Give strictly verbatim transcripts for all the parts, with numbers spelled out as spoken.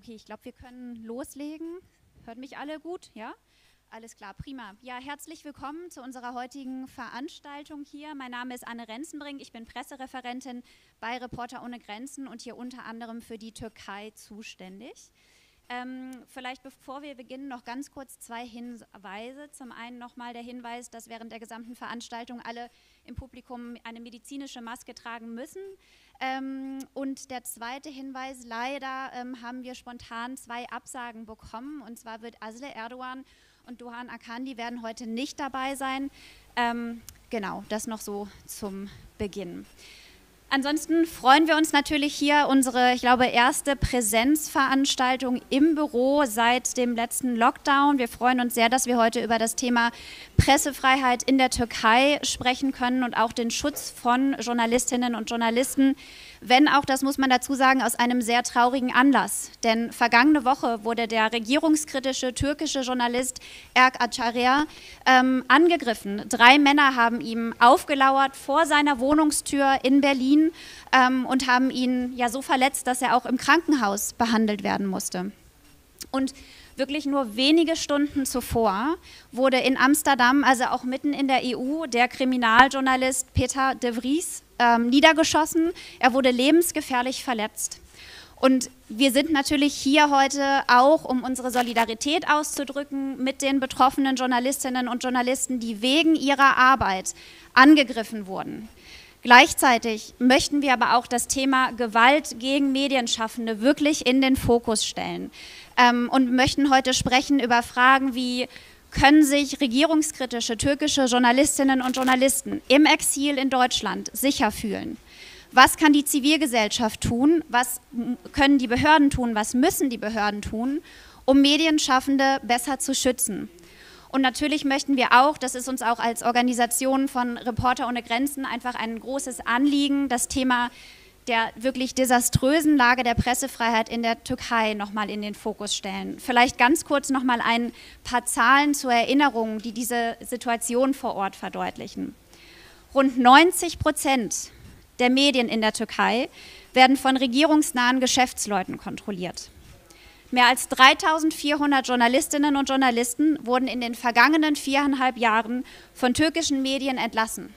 Okay, ich glaube, wir können loslegen. Hört mich alle gut? Ja? Alles klar, prima. Ja, herzlich willkommen zu unserer heutigen Veranstaltung hier. Mein Name ist Anne Renzenbrink, ich bin Pressereferentin bei Reporter ohne Grenzen und hier unter anderem für die Türkei zuständig. Ähm, vielleicht bevor wir beginnen noch ganz kurz zwei Hinweise. Zum einen nochmal der Hinweis, dass während der gesamten Veranstaltung alle im Publikum eine medizinische Maske tragen müssen. Ähm, und der zweite Hinweis, leider ähm, haben wir spontan zwei Absagen bekommen. Und zwar wird Aslı Erdoğan und Doğan Akan, die werden heute nicht dabei sein. Ähm, genau, das noch so zum Beginn. Ansonsten freuen wir uns natürlich hier unsere, ich glaube, erste Präsenzveranstaltung im Büro seit dem letzten Lockdown. Wir freuen uns sehr, dass wir heute über das Thema Pressefreiheit in der Türkei sprechen können und auch den Schutz von Journalistinnen und Journalisten, wenn auch, das muss man dazu sagen, aus einem sehr traurigen Anlass. Denn vergangene Woche wurde der regierungskritische türkische Journalist Erk Acarya ähm, angegriffen. Drei Männer haben ihm aufgelauert vor seiner Wohnungstür in Berlin ähm, und haben ihn ja so verletzt, dass er auch im Krankenhaus behandelt werden musste. Und wirklich nur wenige Stunden zuvor wurde in Amsterdam, also auch mitten in der E U, der Kriminaljournalist Peter de Vries ähm, niedergeschossen. Er wurde lebensgefährlich verletzt. Und wir sind natürlich hier heute auch, um unsere Solidarität auszudrücken mit den betroffenen Journalistinnen und Journalisten, die wegen ihrer Arbeit angegriffen wurden. Gleichzeitig möchten wir aber auch das Thema Gewalt gegen Medienschaffende wirklich in den Fokus stellen ähm, und möchten heute sprechen über Fragen wie: Können sich regierungskritische türkische Journalistinnen und Journalisten im Exil in Deutschland sicher fühlen? Was kann die Zivilgesellschaft tun? Was können die Behörden tun? Was müssen die Behörden tun, um Medienschaffende besser zu schützen? Und natürlich möchten wir auch, das ist uns auch als Organisation von Reporter ohne Grenzen einfach ein großes Anliegen, das Thema der wirklich desaströsen Lage der Pressefreiheit in der Türkei nochmal in den Fokus stellen. Vielleicht ganz kurz nochmal ein paar Zahlen zur Erinnerung, die diese Situation vor Ort verdeutlichen. Rund neunzig Prozent der Medien in der Türkei werden von regierungsnahen Geschäftsleuten kontrolliert. Mehr als dreitausendvierhundert Journalistinnen und Journalisten wurden in den vergangenen viereinhalb Jahren von türkischen Medien entlassen.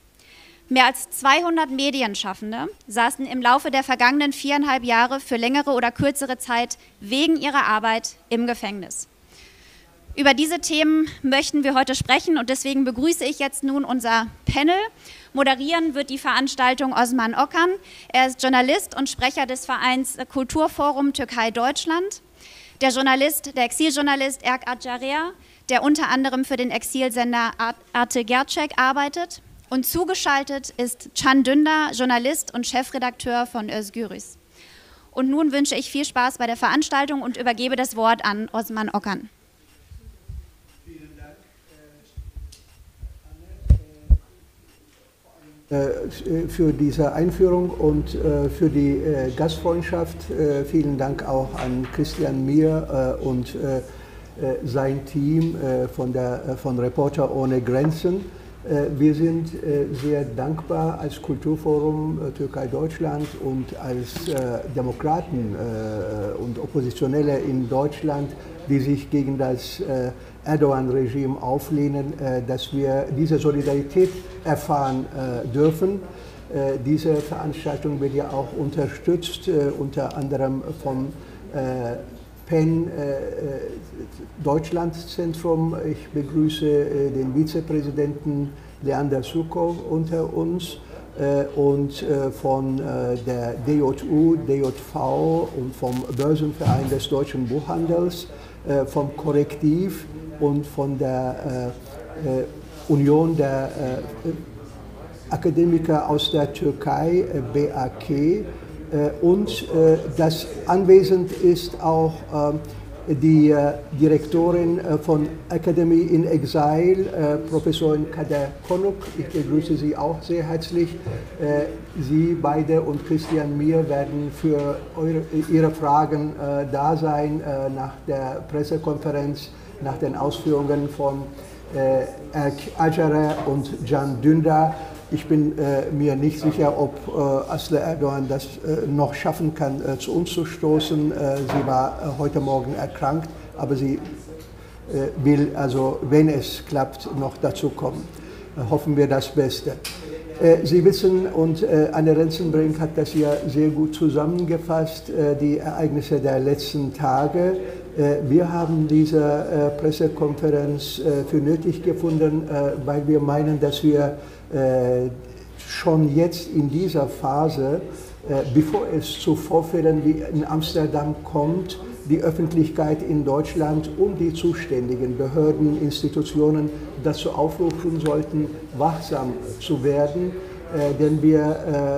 Mehr als zweihundert Medienschaffende saßen im Laufe der vergangenen viereinhalb Jahre für längere oder kürzere Zeit wegen ihrer Arbeit im Gefängnis. Über diese Themen möchten wir heute sprechen und deswegen begrüße ich jetzt nun unser Panel. Moderieren wird die Veranstaltung Osman Okan. Er ist Journalist und Sprecher des Vereins Kulturforum Türkei-Deutschland. Der Journalist, der Exiljournalist Erk Acarya, der unter anderem für den Exilsender Arte Gerçek arbeitet. Und zugeschaltet ist Can Dündar, Journalist und Chefredakteur von Özgürüz. Und nun wünsche ich viel Spaß bei der Veranstaltung und übergebe das Wort an Osman Okan. Vielen Dank, Anne, für diese Einführung und für die Gastfreundschaft. Vielen Dank auch an Christian Mier und sein Team von, der, von Reporter ohne Grenzen. Wir sind sehr dankbar als Kulturforum Türkei-Deutschland und als Demokraten und Oppositionelle in Deutschland, die sich gegen das Erdogan-Regime auflehnen, dass wir diese Solidarität erfahren dürfen. Diese Veranstaltung wird ja auch unterstützt, unter anderem vom PEN Deutschlandzentrum. Ich begrüße den Vizepräsidenten Leander Surkov unter uns und von der D J U, D J V und vom Börsenverein des deutschen Buchhandels, vom Korrektiv und von der Union der Akademiker aus der Türkei, B A K. Und das anwesend ist auch die Direktorin von Academy in Exile, Professorin Kader Konuk. Ich begrüße Sie auch sehr herzlich. Sie beide und Christian Mier werden für eure, Ihre Fragen da sein nach der Pressekonferenz, nach den Ausführungen von Erk Acarya und Can Dündar. Ich bin äh, mir nicht sicher, ob äh, Aslı Erdoğan das äh, noch schaffen kann, äh, zu uns zu stoßen. Äh, sie war äh, heute Morgen erkrankt, aber sie äh, will, also wenn es klappt, noch dazu kommen. Äh, hoffen wir das Beste. Äh, Sie wissen, und äh, Anne Rensenbrink hat das ja sehr gut zusammengefasst, äh, die Ereignisse der letzten Tage. Äh, wir haben diese äh, Pressekonferenz äh, für nötig gefunden, äh, weil wir meinen, dass wir äh, schon jetzt in dieser Phase, äh, bevor es zu Vorfällen wie in Amsterdam kommt, die Öffentlichkeit in Deutschland und die zuständigen Behörden, Institutionen dazu aufrufen sollten, wachsam zu werden. Äh, denn wir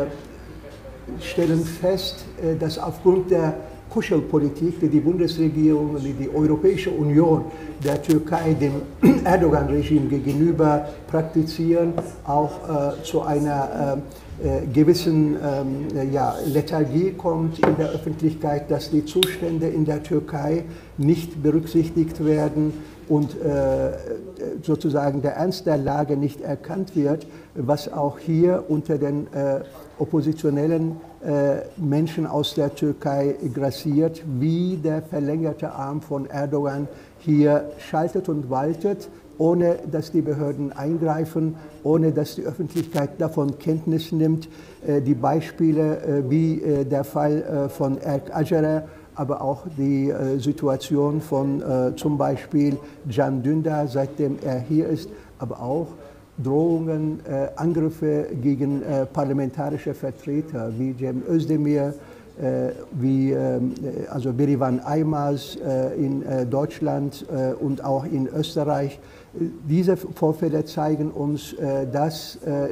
äh, stellen fest, äh, dass aufgrund der Kuschelpolitik, die die Bundesregierung und die Europäische Union der Türkei dem Erdogan-Regime gegenüber praktizieren, auch äh, zu einer äh, äh, gewissen äh, ja, Lethargie kommt in der Öffentlichkeit, dass die Zustände in der Türkei nicht berücksichtigt werden und äh, sozusagen der Ernst der Lage nicht erkannt wird, was auch hier unter den äh, oppositionellen äh, Menschen aus der Türkei grassiert, wie der verlängerte Arm von Erdogan hier schaltet und waltet, ohne dass die Behörden eingreifen, ohne dass die Öffentlichkeit davon Kenntnis nimmt. Äh, die Beispiele äh, wie äh, der Fall äh, von Erk Aceré, aber auch die äh, Situation von äh, zum Beispiel Can Dündar, seitdem er hier ist, aber auch Drohungen, äh, Angriffe gegen äh, parlamentarische Vertreter wie Cem Özdemir, äh, wie äh, also Berivan Aymaz äh, in äh, Deutschland äh, und auch in Österreich. Diese Vorfälle zeigen uns, äh, dass äh,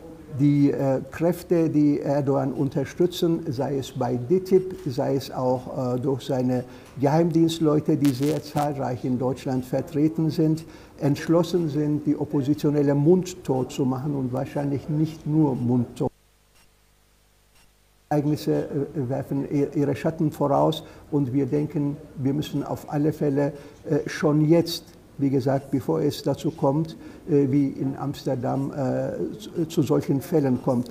die äh, Kräfte, die Erdogan unterstützen, sei es bei D I T I B, sei es auch äh, durch seine Geheimdienstleute, die sehr zahlreich in Deutschland vertreten sind, entschlossen sind, die Oppositionelle mundtot zu machen und wahrscheinlich nicht nur mundtot. Ereignisse äh, werfen ihre Schatten voraus und wir denken, wir müssen auf alle Fälle äh, schon jetzt, wie gesagt, bevor es dazu kommt, äh, wie in Amsterdam äh, zu, zu solchen Fällen kommt.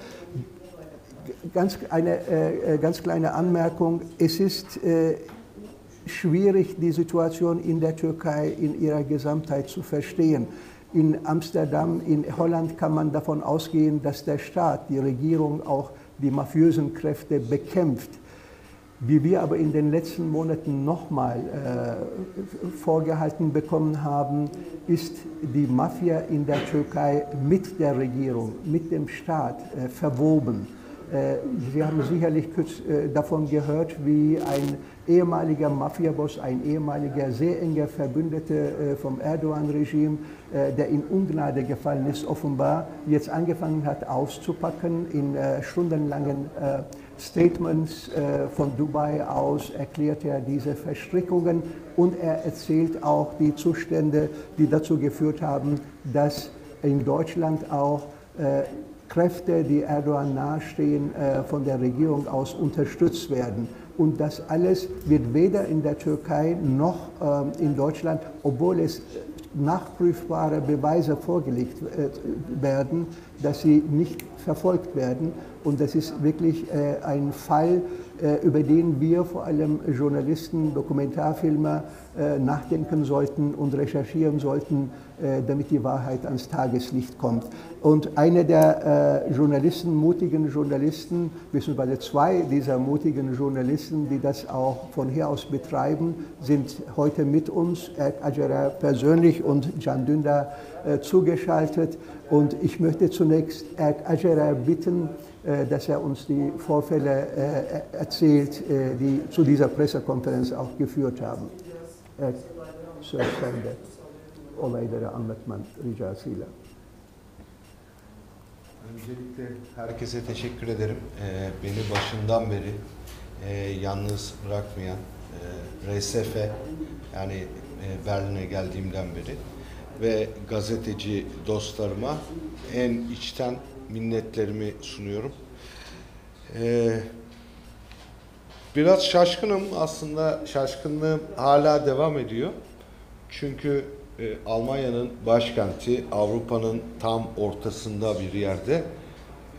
Ganz eine äh, ganz kleine Anmerkung, es ist äh, schwierig, die Situation in der Türkei in ihrer Gesamtheit zu verstehen. In Amsterdam, in Holland kann man davon ausgehen, dass der Staat, die Regierung auch die mafiösen Kräfte bekämpft. Wie wir aber in den letzten Monaten nochmal äh, vorgehalten bekommen haben, ist die Mafia in der Türkei mit der Regierung, mit dem Staat äh, verwoben. Äh, Sie haben sicherlich äh, davon gehört, wie ein ehemaliger Mafiaboss, ein ehemaliger sehr enger Verbündeter äh, vom Erdogan-Regime, äh, der in Ungnade gefallen ist, offenbar jetzt angefangen hat auszupacken in äh, stundenlangen äh, Statements äh, von Dubai aus erklärt er diese Verstrickungen und er erzählt auch die Zustände, die dazu geführt haben, dass in Deutschland auch äh, Kräfte, die Erdogan nahestehen, äh, von der Regierung aus unterstützt werden. Und das alles wird weder in der Türkei noch äh, in Deutschland, obwohl es nachprüfbare Beweise vorgelegt äh, werden, dass sie nicht verfolgt werden. Und das ist wirklich äh, ein Fall, äh, über den wir vor allem Journalisten, Dokumentarfilmer äh, nachdenken sollten und recherchieren sollten, äh, damit die Wahrheit ans Tageslicht kommt. Und einer der äh, Journalisten, mutigen Journalisten, beziehungsweise zwei dieser mutigen Journalisten, die das auch von hier aus betreiben, sind heute mit uns, Erk Aceré persönlich und Can Dündar äh, zugeschaltet. Und ich möchte zunächst Erk Aceré bitten, äh, dass er uns die Vorfälle äh, erzählt, äh, die zu dieser Pressekonferenz auch geführt haben. Erk, söz sende. Olayları anlatman ricasıyla. Öncelikle herkese teşekkür ederim. Ee, beni başından beri e, yalnız bırakmayan e, R S F, yani e, Berlin'e geldiğimden beri ve gazeteci dostlarıma en içten minnetlerimi sunuyorum. Ee, biraz şaşkınım, aslında şaşkınlığım hala devam ediyor. Çünkü e, Almanya'nın başkenti, Avrupa'nın tam ortasında bir yerde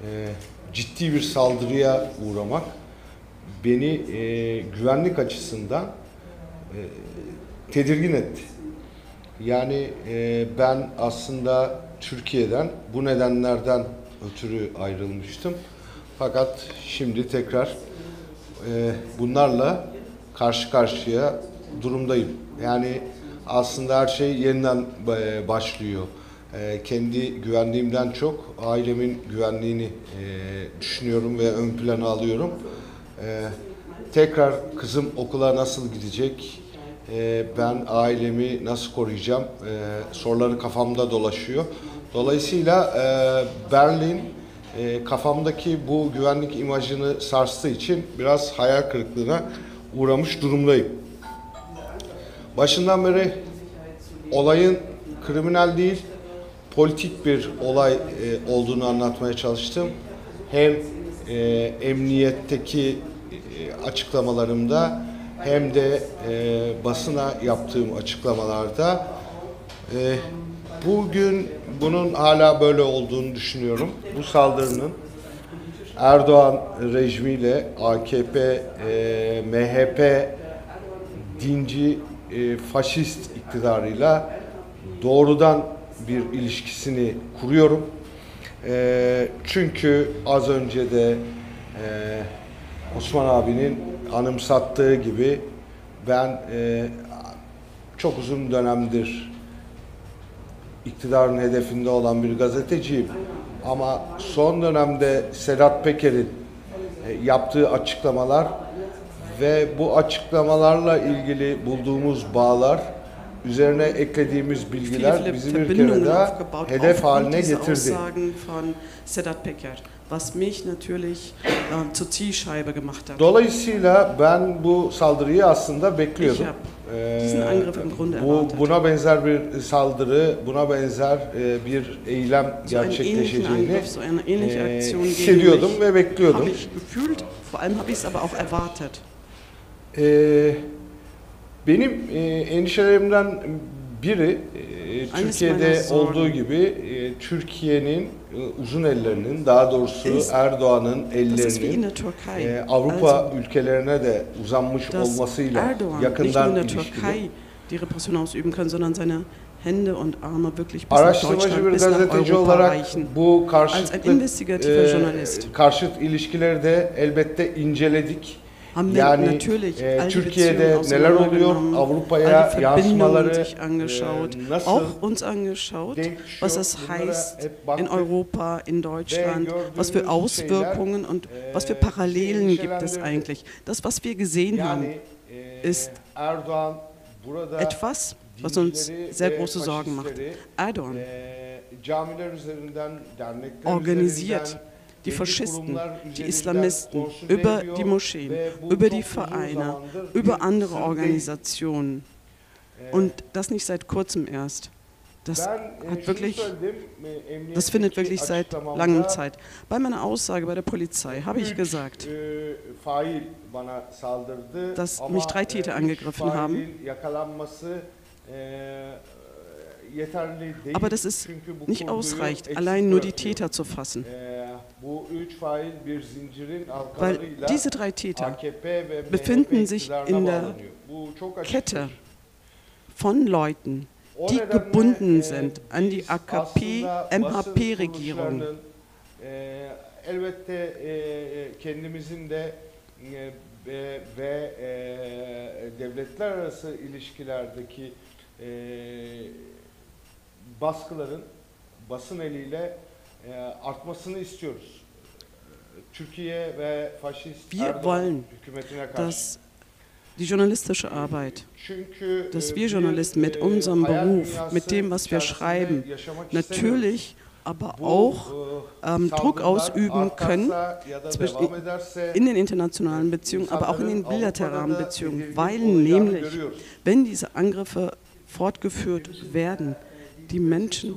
e, ciddi bir saldırıya uğramak beni e, güvenlik açısından e, tedirgin etti. Yani e, ben aslında Türkiye'den bu nedenlerden ötürü ayrılmıştım. Fakat şimdi tekrar e, bunlarla karşı karşıya durumdayım. Yani aslında her şey yeniden e, başlıyor. E, kendi güvenliğimden çok ailemin güvenliğini e, düşünüyorum ve ön plana alıyorum. E, tekrar kızım okula nasıl gidecek? E, ben ailemi nasıl koruyacağım? E, soruları kafamda dolaşıyor. Dolayısıyla e, Berlin e, kafamdaki bu güvenlik imajını sarstığı için biraz hayal kırıklığına uğramış durumdayım. Başından beri olayın kriminal değil, politik bir olay e, olduğunu anlatmaya çalıştım. Hem e, emniyetteki e, açıklamalarımda hem de e, basına yaptığım açıklamalarda e, bugün bunun hala böyle olduğunu düşünüyorum. Bu saldırının Erdoğan rejimiyle A K P, e, M H P dinci, e, faşist iktidarıyla doğrudan bir ilişkisini kuruyorum. E, çünkü az önce de e, Osman abinin anımsattığı gibi ben e, çok uzun dönemdir iktidarın hedefinde olan bir gazeteciyim. Ama son dönemde Sedat Peker'in e, yaptığı açıklamalar ve bu açıklamalarla ilgili bulduğumuz bağlar, üzerine eklediğimiz bilgiler bizi bir kere daha hedef haline getirdi. Was mich natürlich äh, zur Zielscheibe gemacht hat. Dolayısıyla ben bu saldırıyı aslında bekliyordum. Ee, bu buna benzer bir saldırı, buna benzer e, bir eylem gerçekleşeceğini e, hissediyordum ve bekliyordum. Ee, benim e, endişelerimden biri e, Türkiye'de olduğu gibi e, Türkiye'nin e, uzun ellerinin, daha doğrusu Erdoğan'ın ellerinin e, Avrupa ülkelerine de uzanmış olmasıyla yakından ilişkili. Araştırmacı bir gazeteci olarak bu karşıt, e, karşıt ilişkileri de elbette inceledik. Yani e, Türkiye'de neler oluyor, Avrupa'ya yansımaları e, nasıl denk was es heißt in Europa, in Deutschland, was für Auswirkungen und was für Parallelen gibt es eigentlich. Das, was wir gesehen haben, ist etwas, was uns sehr große Sorgen macht. Erdogan organisiert die Faschisten, die Islamisten über die Moscheen, über die Vereine, über andere Organisationen. Und das nicht seit kurzem erst. Das hat wirklich, das findet wirklich seit langer Zeit. Bei meiner Aussage bei der Polizei habe ich gesagt, dass mich drei Täter angegriffen haben. Aber dass es nicht ausreicht, allein nur die Täter zu fassen. Weil diese drei Täter befinden sich in der Kette von Leuten, die gebunden sind an die A K P-M H P-Regierung. Ve devletler arası ilişkilerdeki baskıların basın eliyle e, artmasını istiyoruz. Türkiye ve faşist Erdoğan hükümetine karşı. Die journalistische Arbeit, dass wir Journalisten mit unserem Beruf, mit dem, was wir schreiben, natürlich aber auch ähm, Druck ausüben können in den internationalen Beziehungen, aber auch in den bilateralen Beziehungen, weil nämlich, wenn diese Angriffe fortgeführt werden, die Menschen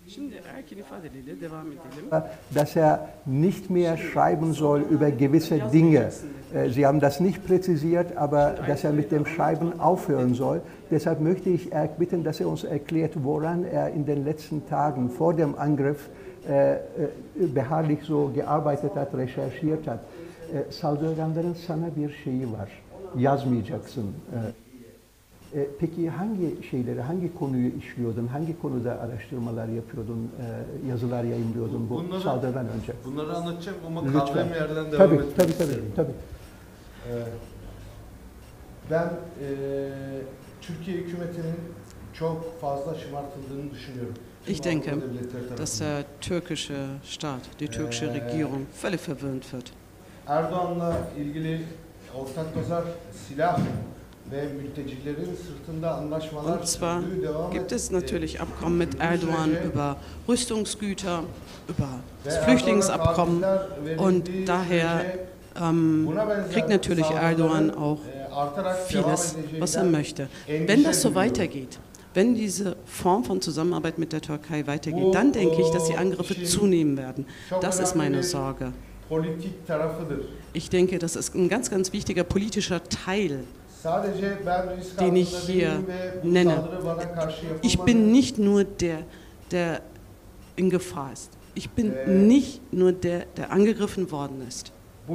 dass er nicht mehr schreiben soll über gewisse Dinge. Sie haben das nicht präzisiert, aber dass er mit dem Schreiben aufhören soll. Deshalb möchte ich bitten, dass er uns erklärt, woran er in den letzten Tagen vor dem Angriff beharrlich so gearbeitet hat, recherchiert hat. Saldırganların sana bir şeyi var, yazmayacaksın. Peki hangi şeyleri, hangi konuyu işliyordun, hangi konuda araştırmalar yapıyordun, yazılar yayınlıyordun bu bunları, saldırıdan önce? Bunları anlatacağım ama kaldığım yerden devam tabii, etmek tabii, tabii, tabii. Ee, ben e, Türkiye hükümetinin çok fazla şımartıldığını düşünüyorum. Ich denke, dass der türkische Staat, die türkische Regierung völlig verwöhnt wird. Erdoğan'la ilgili ortak pazar silah ve mültecilerin sırtında anlaşmalar Und zwar gibt es natürlich Abkommen mit Erdogan über Rüstungsgüter, über das Flüchtlingsabkommen und daher ähm, kriegt natürlich Erdogan auch vieles, was er möchte. Wenn das so weitergeht, wenn diese Form von Zusammenarbeit mit der Türkei weitergeht, dann denke ich, dass die Angriffe zunehmen werden. Das ist meine Sorge. Ich denke, das ist ein ganz, ganz wichtiger politischer Teil, den ich hier nenne. Ich bin nicht nur der, der in Gefahr ist. Ich bin nicht nur der, der angegriffen worden ist.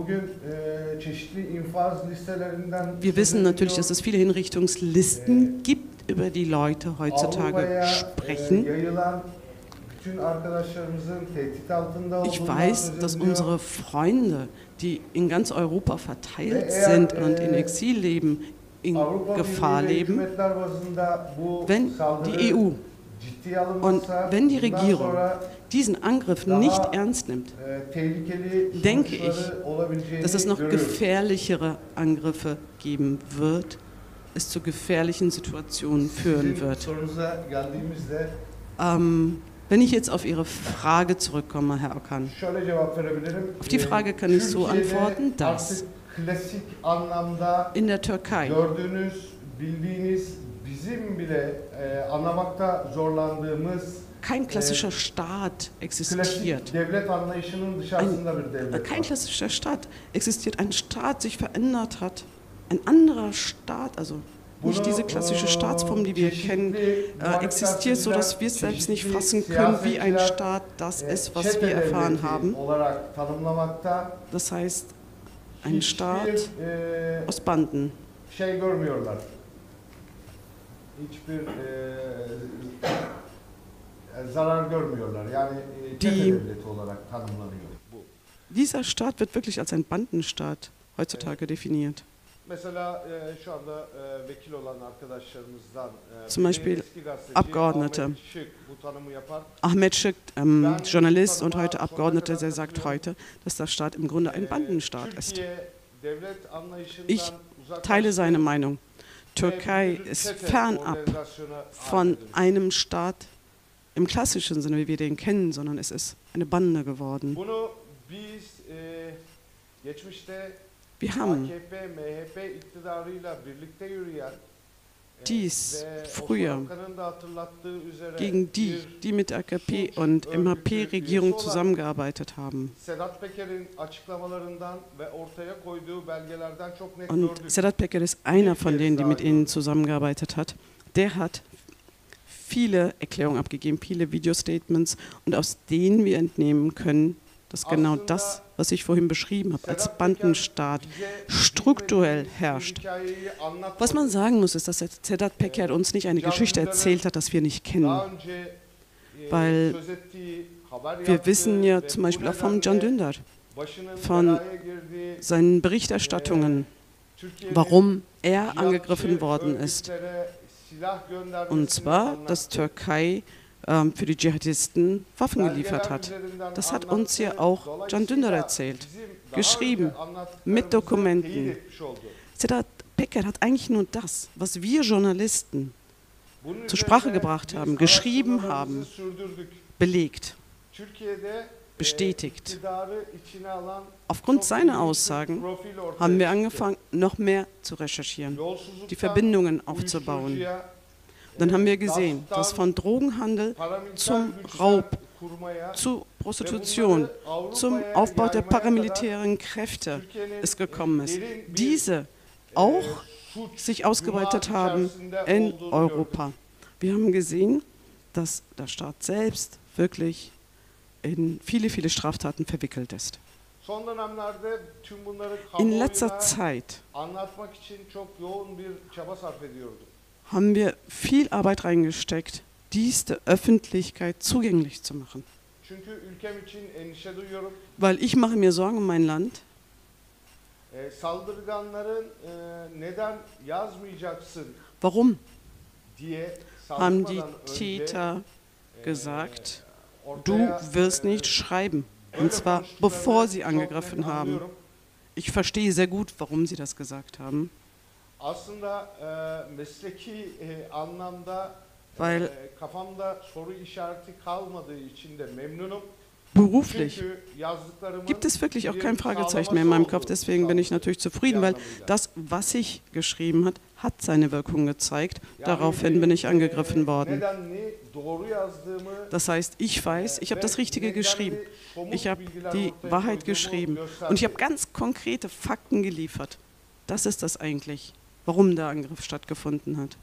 Wir wissen natürlich, dass es viele Hinrichtungslisten gibt, über die Leute heutzutage sprechen. Ich weiß, dass unsere Freunde, die in ganz Europa verteilt sind und in Exil leben, in Gefahr leben, wenn die E U und wenn die Regierung diesen Angriff nicht ernst nimmt, denke ich, dass es noch gefährlichere Angriffe geben wird, es zu gefährlichen Situationen führen wird. Ähm, Wenn ich jetzt auf Ihre Frage zurückkomme, Herr Okan, auf die Frage kann ich so antworten, dass in der Türkei kein klassischer Staat existiert. Ein, kein klassischer Staat existiert. Ein Staat sich verändert hat. Ein anderer Staat, also nicht diese klassische Staatsform, die wir kennen, äh, existiert, sodass wir es selbst nicht fassen können, wie ein Staat das ist, was wir erfahren haben. Das heißt, ein Staat aus Banden. Die, dieser Staat wird wirklich als ein Bandenstaat heutzutage definiert. Zum Beispiel Abgeordnete. Ahmet Şık, ähm, Journalist und heute Abgeordneter, der sagt heute, dass der Staat im Grunde ein Bandenstaat ist. Ich teile seine Meinung. Türkei ist fernab von einem Staat im klassischen Sinne, wie wir den kennen, sondern es ist eine Bande geworden. Wir haben dies früher gegen die, die mit A K P und M H P-Regierung zusammengearbeitet haben. Und Sedat Peker ist einer von denen, die mit ihnen zusammengearbeitet hat. Der hat viele Erklärungen abgegeben, viele Video-Statements, und aus denen wir entnehmen können, dass genau das, was ich vorhin beschrieben habe, als Bandenstaat strukturell herrscht. Was man sagen muss, ist, dass Sedat Peker uns nicht eine Geschichte erzählt hat, das wir nicht kennen. Weil wir wissen ja zum Beispiel auch von Can Dündar, von seinen Berichterstattungen, warum er angegriffen worden ist. Und zwar, dass Türkei ähm, für die Dschihadisten Waffen geliefert hat. Das hat uns ja auch Can Dündar erzählt, geschrieben, mit Dokumenten. Sedat Peker hat eigentlich nur das, was wir Journalisten zur Sprache gebracht haben, geschrieben haben, belegt, bestätigt. Aufgrund seiner Aussagen haben wir angefangen, noch mehr zu recherchieren, die Verbindungen aufzubauen. dann haben wir gesehen, dass von Drogenhandel zum Raub, zu Prostitution, zum Aufbau der paramilitären Kräfte es gekommen ist. Diese auch sich ausgeweitet haben in Europa. Wir haben gesehen, dass der Staat selbst wirklich in viele, viele Straftaten verwickelt ist. In letzter Zeit haben wir viel Arbeit reingesteckt, dies der Öffentlichkeit zugänglich zu machen. Weil ich mache mir Sorgen um mein Land. Warum haben die Täter gesagt, du wirst nicht schreiben? Und zwar bevor sie angegriffen haben. Ich verstehe sehr gut, warum sie das gesagt haben. Weil beruflich gibt es wirklich auch kein Fragezeichen mehr in meinem Kopf, deswegen bin ich natürlich zufrieden, weil das, was ich geschrieben habe, hat seine Wirkung gezeigt. Daraufhin bin ich angegriffen worden. Das heißt, ich weiß, ich habe das Richtige geschrieben. Ich habe die Wahrheit geschrieben und ich habe ganz konkrete Fakten geliefert. Das ist das eigentlich, warum der Angriff stattgefunden hat.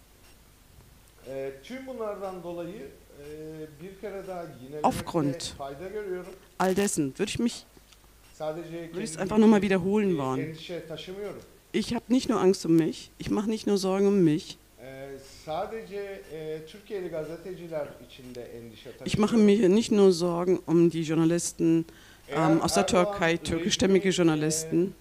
Aufgrund all dessen würde ich mich würde ich es einfach nochmal wiederholen wollen. Ich habe nicht nur Angst um mich, ich mache nicht nur Sorgen um mich. Ich mache mir nicht nur Sorgen um die Journalisten ähm, aus der Türkei, türkischstämmige Journalisten.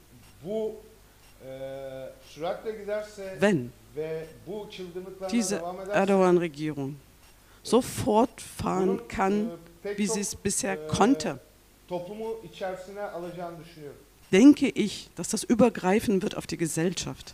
Wenn diese Erdogan-Regierung so fortfahren kann, wie sie es bisher konnte, denke ich, dass das übergreifen wird auf die Gesellschaft.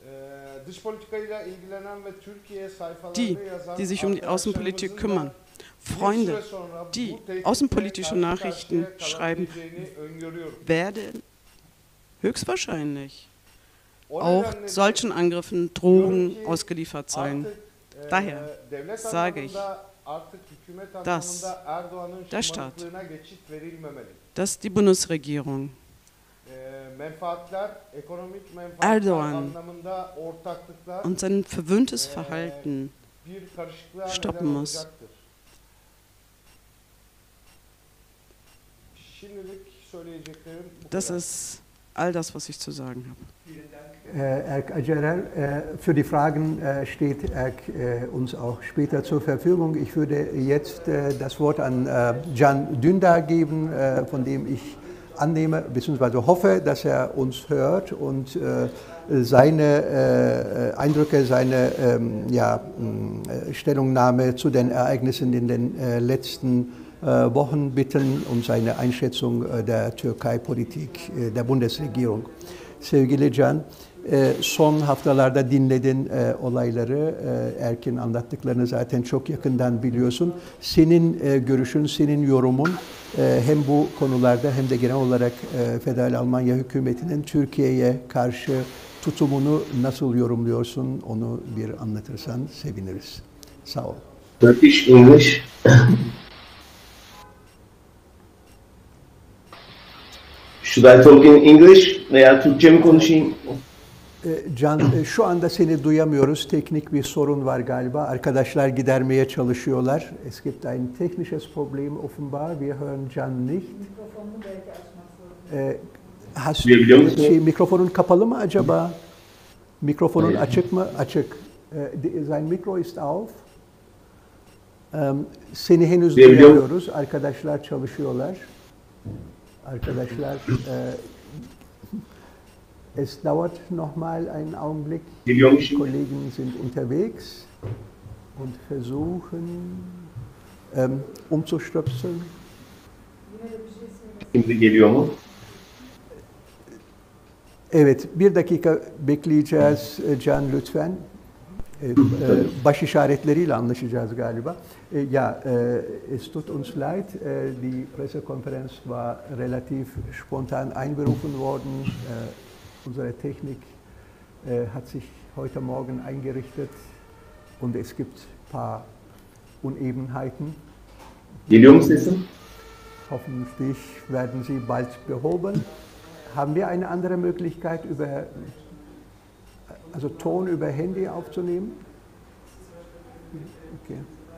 Die, die sich um die Außenpolitik kümmern, Freunde, die außenpolitische Nachrichten schreiben, werden höchstwahrscheinlich auch solchen Angriffen, Drogen ausgeliefert sein. Daher sage ich, dass der Staat, dass die Bundesregierung Erdogan und sein verwöhntes Verhalten stoppen muss. Das ist all das, was ich zu sagen habe. Erk Acerel, für die Fragen steht Erk uns auch später zur Verfügung. Ich würde jetzt das Wort an Can Dündar geben, von dem ich annehme bzw. hoffe, dass er uns hört und seine Eindrücke, seine ja, Stellungnahme zu den Ereignissen in den letzten Wochen bitten und seine Einschätzung der Türkei-Politik der Bundesregierung. Sevgili Can, son haftalarda dinledin olayları, Erk'in anlattıklarını zaten çok yakından biliyorsun. Senin görüşün, senin yorumun hem bu konularda hem de genel olarak Federal Almanya hükümetinin Türkiye'ye karşı tutumunu nasıl yorumluyorsun, onu bir anlatırsan seviniriz. Sağ ol. Turkish, English. Should I talk in English veya Türkçe mi konuşayım? Can, şu anda seni duyamıyoruz. Teknik bir sorun var galiba. Arkadaşlar gidermeye çalışıyorlar. Es gibt ein technisches Problem offenbar. Wir hören Can nicht. Mikrofonunu belki açmak zorunda. Hast, Şey, mikrofonun kapalı mı acaba? Mikrofonun açık mı? Açık. Sein Mikro ist auf. Seni henüz duyamıyoruz. Arkadaşlar çalışıyorlar. Arkadaşlar, äh, es dauert noch mal einen Augenblick. Die Kollegen sind unterwegs und versuchen ähm, umzustöpseln. Şimdi geliyor mu? Evet, bir dakika bekleyeceğiz Can lütfen. Baş işaretleriyle anlaşacağız galiba. Ja, es tut uns leid, die Pressekonferenz war relativ spontan einberufen worden. Unsere Technik hat sich heute Morgen eingerichtet und es gibt paar Unebenheiten. Geliyor mu sesim? Hoffentlich werden sie bald behoben. Haben wir eine andere Möglichkeit, über, also Ton über Handy aufzunehmen? Okay.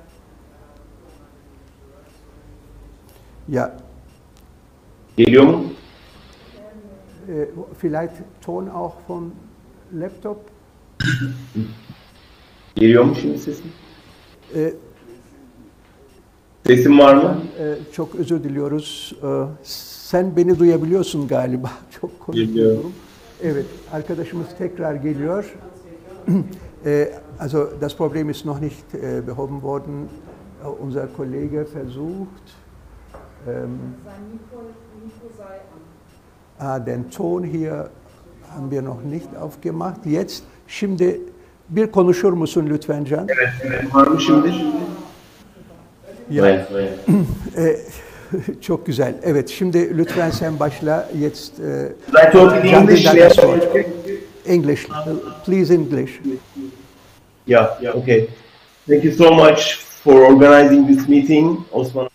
Ja. Geliyor mu? Äh, vielleicht Ton auch von Laptop? Geliyor mu şimdi sesim? Äh, Sesim var mı? e, çok özür diliyoruz. Ee, sen beni duyabiliyorsun galiba. Çok konuşuyorum. Evet, arkadaşımız tekrar geliyor. äh, also das Problem ist noch nicht äh, behoben worden. Uh, unser Kollege versucht. Ähm, ah, den Ton hier haben wir noch nicht aufgemacht. Jetzt, şimdi bir konuşur musun lütfen Can? Evet, evet. Var mı şimdi? Ya. Evet, evet. Ee, çok güzel. Evet, şimdi lütfen sen başla. Jetzt, äh, I talk in Can, English. dann das Wort. English, please English. Yeah, yeah, okay. Thank you so much for organizing this meeting, Osman.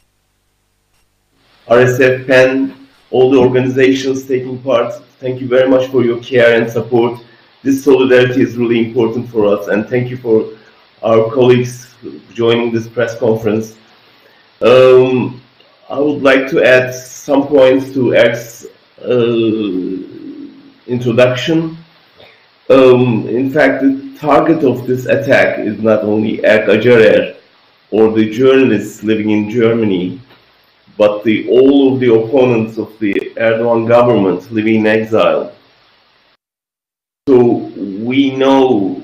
R S F, P E N, all the organizations taking part. Thank you very much for your care and support. This solidarity is really important for us, and thank you for our colleagues joining this press conference. Um, I would like to add some points to Erk's uh, introduction. Um, in fact, the target of this attack is not only Erk Acarer or the journalists living in Germany, but the, all of the opponents of the Erdogan government living in exile. So we know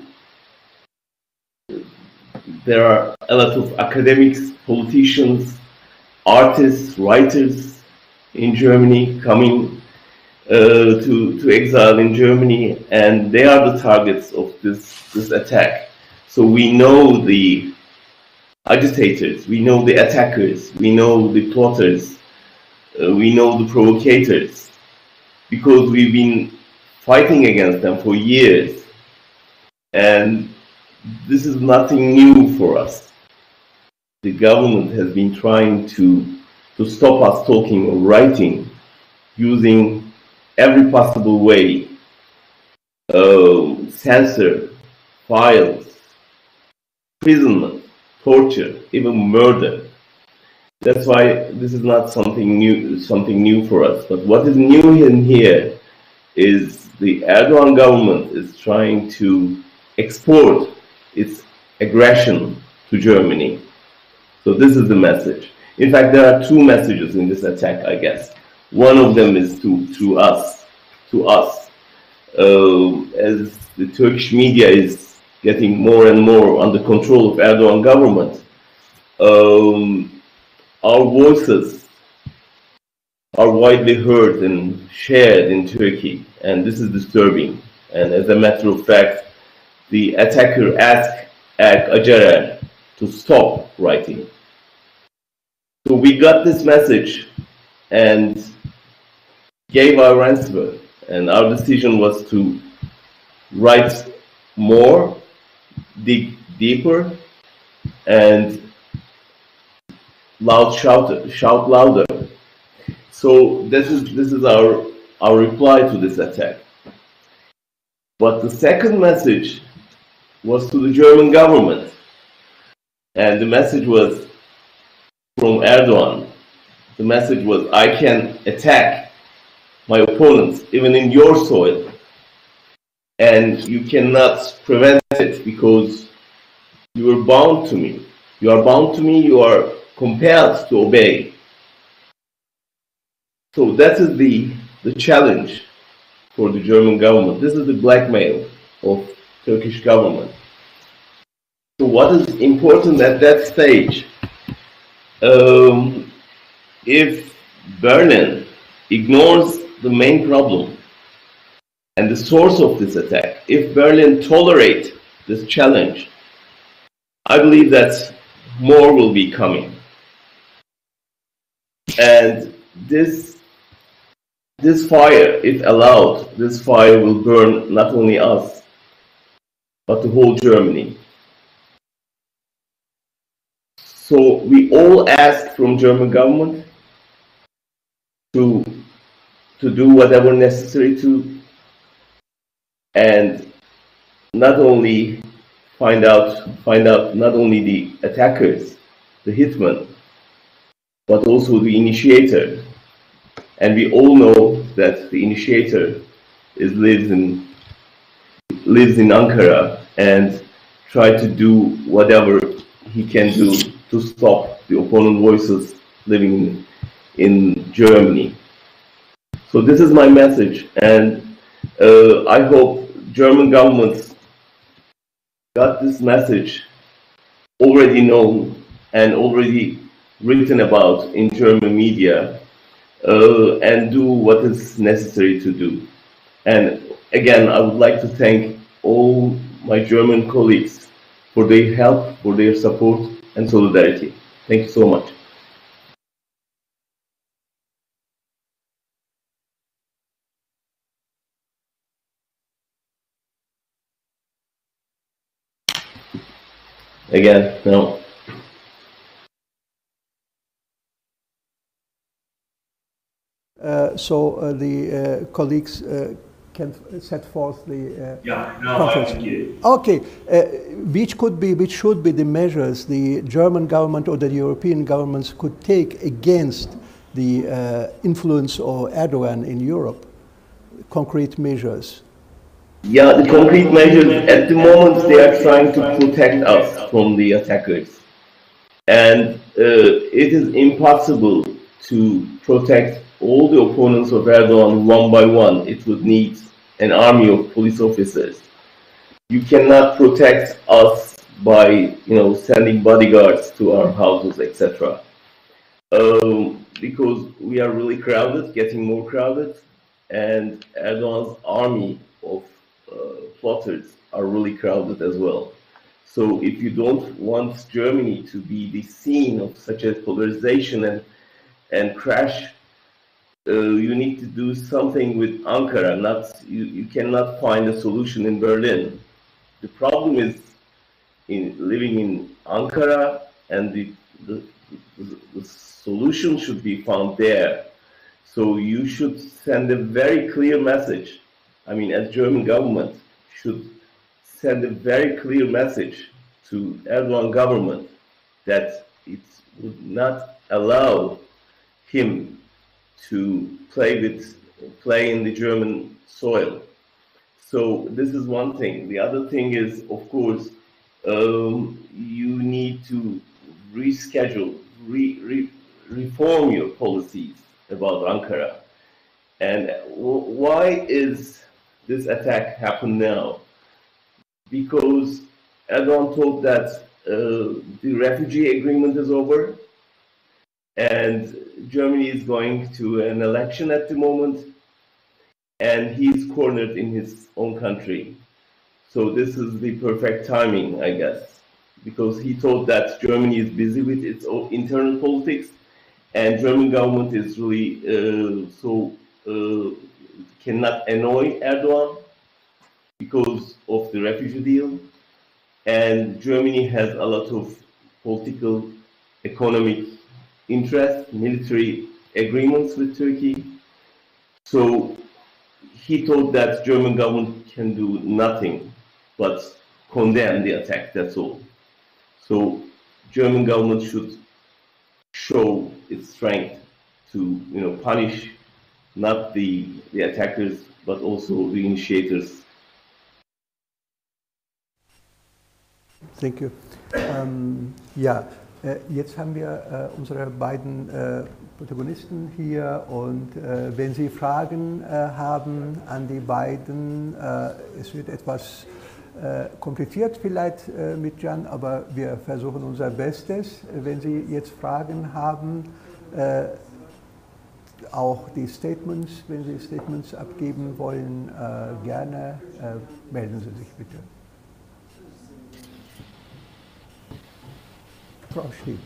there are a lot of academics, politicians, artists, writers in Germany coming uh, to, to exile in Germany, and they are the targets of this, this attack. So we know the agitators, we know the attackers, we know the plotters, uh, we know the provocators, because we've been fighting against them for years. And this is nothing new for us. The government has been trying to, to stop us talking or writing using every possible way, uh, censor, files, imprisonment, torture, even murder. That's why this is not something new, something new for us. But what is new in here is the Erdogan government is trying to export its aggression to Germany. So this is the message. In fact, there are two messages in this attack, I guess. One of them is to, to us, to us. Uh, as the Turkish media is getting more and more under control of Erdogan government, um, our voices are widely heard and shared in Turkey, and this is disturbing. And as a matter of fact, the attacker asked Erk Acarer to stop writing. So we got this message and gave our answer, and our decision was to write more, dig deeper, and loud shout, shout louder. So this is this is our our reply to this attack. But the second message was to the German government, and the message was from Erdogan. The message was, I can attack my opponents even in your soil, and you cannot prevent it because you are bound to me. You are bound to me, you are compelled to obey. So that is the, the challenge for the German government. This is the blackmail of Turkish government. So what is important at that stage? Um, if Berlin ignores the main problem and the source of this attack, if Berlin tolerates this challenge, I believe that more will be coming. And this, this fire, if allowed, this fire will burn not only us, but the whole Germany. So we all ask from German government to to do whatever necessary to, and not only find out find out not only the attackers, the hitman, but also the initiator. And we all know that the initiator is lives in lives in Ankara and try to do whatever he can do to stop the opponent voices living in Germany. So this is my message, and uh, I hope German governments got this message already known and already written about in German media, uh, and do what is necessary to do. And again, I would like to thank all my German colleagues for their help, for their support and solidarity. Thank you so much. Again, no. Uh, so uh, the uh, colleagues uh, can set forth the uh, yeah, no, conference. I think okay, uh, which could be, which should be the measures the German government or the European governments could take against the uh, influence of Erdogan in Europe? Concrete measures. Yeah, the concrete measures at the moment they are trying to protect us from the attackers, and uh, it is impossible to protect all the opponents of Erdogan one by one. It would need an army of police officers. You cannot protect us by, you know, sending bodyguards to our houses, et cetera. Um, because we are really crowded, getting more crowded, and Erdogan's army of uh, plotters are really crowded as well. So if you don't want Germany to be the scene of such a polarization and and crash, Uh, you need to do something with Ankara. Not you, you cannot find a solution in Berlin. The problem is in living in Ankara, and the, the, the, the solution should be found there. So you should send a very clear message. I mean, as German government should send a very clear message to Erdogan government that it would not allow him to play with play in the German soil. So this is one thing. The other thing is, of course, um, you need to reschedule, re, re, reform your policies about Ankara. And why is this attack happen now? Because Erdogan told that uh, the refugee agreement is over, and Germany is going to an election at the moment, and he's cornered in his own country. So this is the perfect timing, I guess, because he thought that Germany is busy with its own internal politics, and German government is really uh, so uh, cannot annoy Erdogan because of the refugee deal, and Germany has a lot of political, economic interest, military agreements with Turkey. So he thought that German government can do nothing but condemn the attack, that's all. So German government should show its strength to, you know, punish not the, the attackers, but also the initiators. Thank you. Um, yeah. Jetzt haben wir äh, unsere beiden äh, Protagonisten hier, und äh, wenn Sie Fragen äh, haben an die beiden, äh, es wird etwas äh, kompliziert vielleicht äh, mit Can, aber wir versuchen unser Bestes. Wenn Sie jetzt Fragen haben, äh, auch die Statements, wenn Sie Statements abgeben wollen, äh, gerne äh, melden Sie sich bitte. Frau Schieb.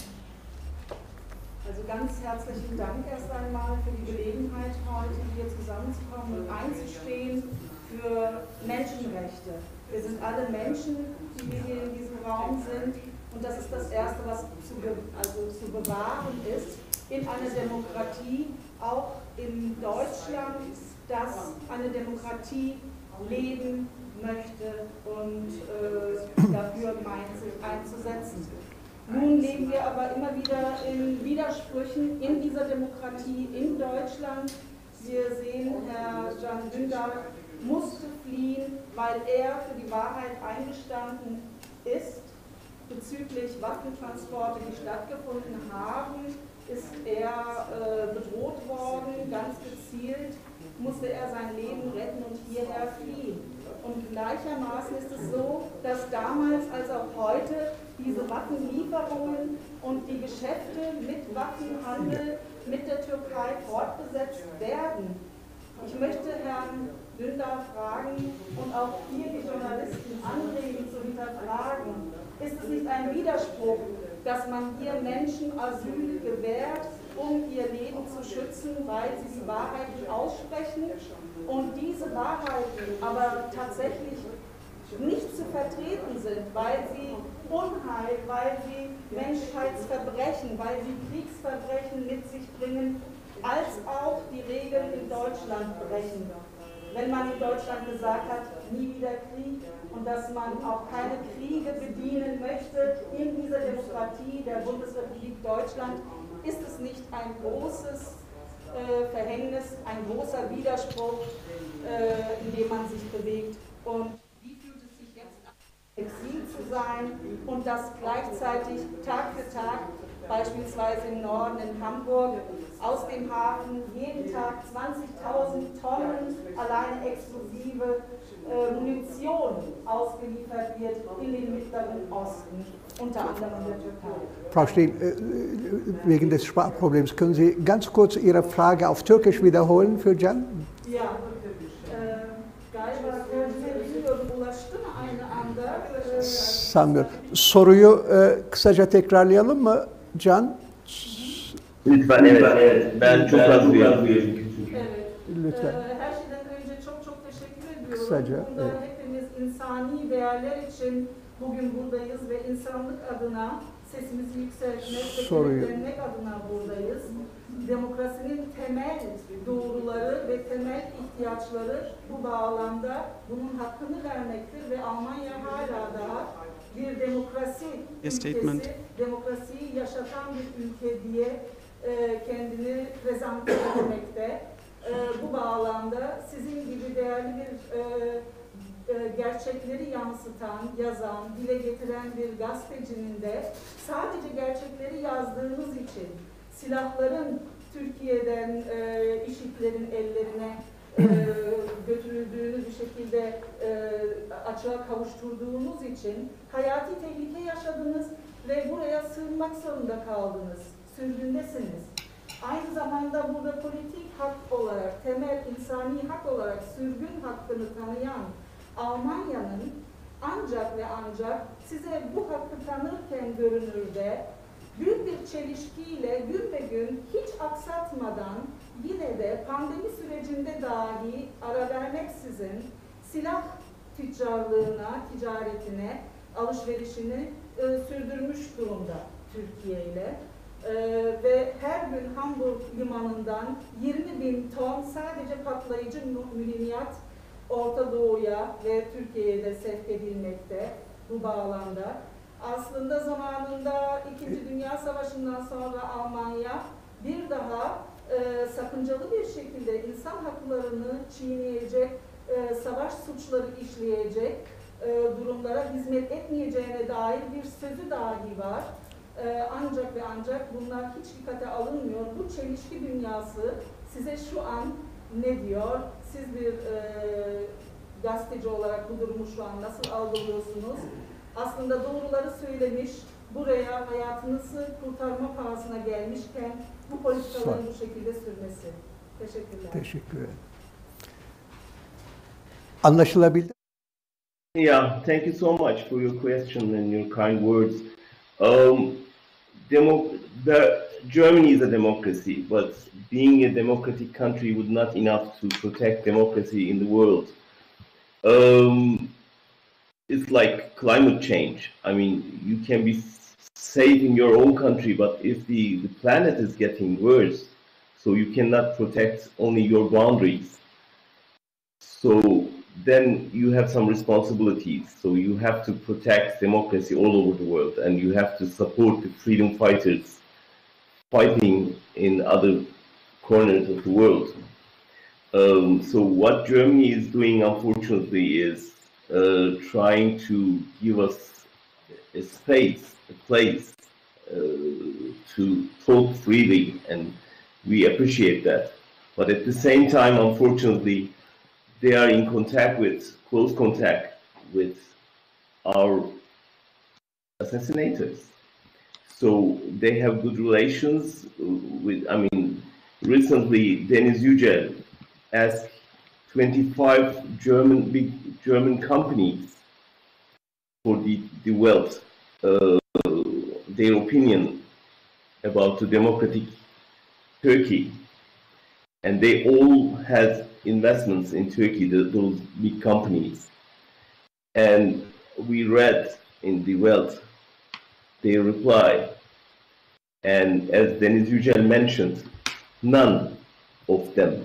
Also ganz herzlichen Dank erst einmal für die Gelegenheit, heute hier zusammenzukommen und einzustehen für Menschenrechte. Wir sind alle Menschen, die hier in diesem Raum sind, Und das ist das Erste, was zu, also zu bewahren ist in einer Demokratie, auch in Deutschland, dass eine Demokratie leben möchte und äh, dafür meint, sich einzusetzen. Nun leben wir aber immer wieder in Widersprüchen in dieser Demokratie in Deutschland. Wir sehen, Herr Can Dündar musste fliehen, weil er für die Wahrheit eingestanden ist. Bezüglich Waffentransporte, die stattgefunden haben, ist er äh, bedroht worden, ganz gezielt musste er sein Leben retten und hierher fliehen. Und gleichermaßen ist es so, dass damals als auch heute diese Waffenlieferungen und die Geschäfte mit Waffenhandel mit der Türkei fortgesetzt werden. Ich möchte Herrn Dündar fragen und auch hier die Journalisten anregen zu hinterfragen, ist es nicht ein Widerspruch, dass man hier Menschen Asyl gewährt, um ihr Leben zu schützen, weil sie die Wahrheit aussprechen und diese Wahrheiten aber tatsächlich nicht zu vertreten sind, weil sie Unheil, weil sie Menschheitsverbrechen, weil sie Kriegsverbrechen mit sich bringen, als auch die Regeln in Deutschland brechen. Wenn man in Deutschland gesagt hat, nie wieder Krieg und dass man auch keine Kriege bedienen möchte in dieser Demokratie der Bundesrepublik Deutschland, ist es nicht ein großes äh, Verhängnis, ein großer Widerspruch, äh, in dem man sich bewegt. Und wie fühlt es sich jetzt an, Exil zu sein und das gleichzeitig Tag für Tag, beispielsweise im Norden in Hamburg, aus dem Hafen jeden Tag zwanzigtausend Tonnen alleine explosive äh, Munition ausgeliefert wird in den Mittleren Osten, unter anderem in der Türkei. Frau Steen, äh, wegen des Sprachproblems, können Sie ganz kurz Ihre Frage auf Türkisch wiederholen für Can? Ja, äh, galiba gözleri bilmiyorum, ulaştı mı aynı anda? Ee, Sanmıyorum. Soruyu e, kısaca tekrarlayalım mı Can? Lütfen, evet, evet. Ben çok az duyuyorum. Evet. Lütfen. Ee, her şeyden önce çok çok teşekkür ediyorum. Kısaca, Burada evet. hepimiz insani değerler için bugün buradayız ve insanlık adına sesimizi yükseltmek ve Soruyu- kenetlenmek adına buradayız. Demokrasinin temel doğruları ve temel ihtiyaçları bu bağlamda bunun hakkını vermektir ve Almanya hala daha bir demokrasi Statement. ülkesi, demokrasiyi yaşatan bir ülke diye e, kendini prezente etmekte. E, bu bağlamda sizin gibi değerli bir e, e, gerçekleri yansıtan, yazan, dile getiren bir gazetecinin de sadece gerçekleri yazdığınız için silahların Türkiye'den e, IŞİD'lerin ellerine e, götürüldüğünü bir şekilde e, açığa kavuşturduğunuz için hayati tehlike yaşadınız ve buraya sığınmak zorunda kaldınız. Sürgündesiniz. Aynı zamanda burada politik hak olarak, temel insani hak olarak sürgün hakkını tanıyan Almanya'nın ancak ve ancak size bu hakkı tanırken görünürde büyük bir çelişkiyle gün be gün hiç aksatmadan yine de pandemi sürecinde dahi ara vermeksizin silah tüccarlığına, ticaretine, alışverişini e, sürdürmüş durumda Türkiye ile. E, ve her gün Hamburg limanından yirmi bin ton sadece patlayıcı mühimmat Orta Doğu'ya ve Türkiye'ye de sevk edilmekte bu bağlamda. Aslında zamanında İkinci Dünya Savaşı'ndan sonra Almanya bir daha e, sakıncalı bir şekilde insan haklarını çiğneyecek, e, savaş suçları işleyecek e, durumlara hizmet etmeyeceğine dair bir sözü dahi var. E, ancak ve ancak bunlar hiç dikkate alınmıyor. Bu çelişki dünyası size şu an ne diyor? Siz bir e, gazeteci olarak bu durumu şu an nasıl algılıyorsunuz? Aslında doğruları söylemiş, buraya hayatınızı kurtarma pahasına gelmişken bu politikaların bu şekilde sürmesi. Teşekkürler. Teşekkür ederim. Anlaşılabildi. Yeah, thank you so much for your question and your kind words. Um, demo the, Germany is a democracy, but being a democratic country would not enough to protect democracy in the world. Um, it's like climate change. I mean, you can be safe in your own country, but if the, the planet is getting worse, so you cannot protect only your boundaries, so then you have some responsibilities. So you have to protect democracy all over the world, and you have to support the freedom fighters fighting in other corners of the world. Um, so what Germany is doing, unfortunately, is uh, trying to give us a space, a place uh, to talk freely, and we appreciate that. But at the same time, unfortunately, they are in contact with, close contact with our assassinators. So they have good relations with, I mean, recently Deniz Yücel asked twenty-five German, big German companies for the, the wealth, uh, their opinion about the democratic Turkey. And they all had investments in Turkey, the, those big companies. And we read in the wealth their reply. And as Deniz Yücel mentioned, none of them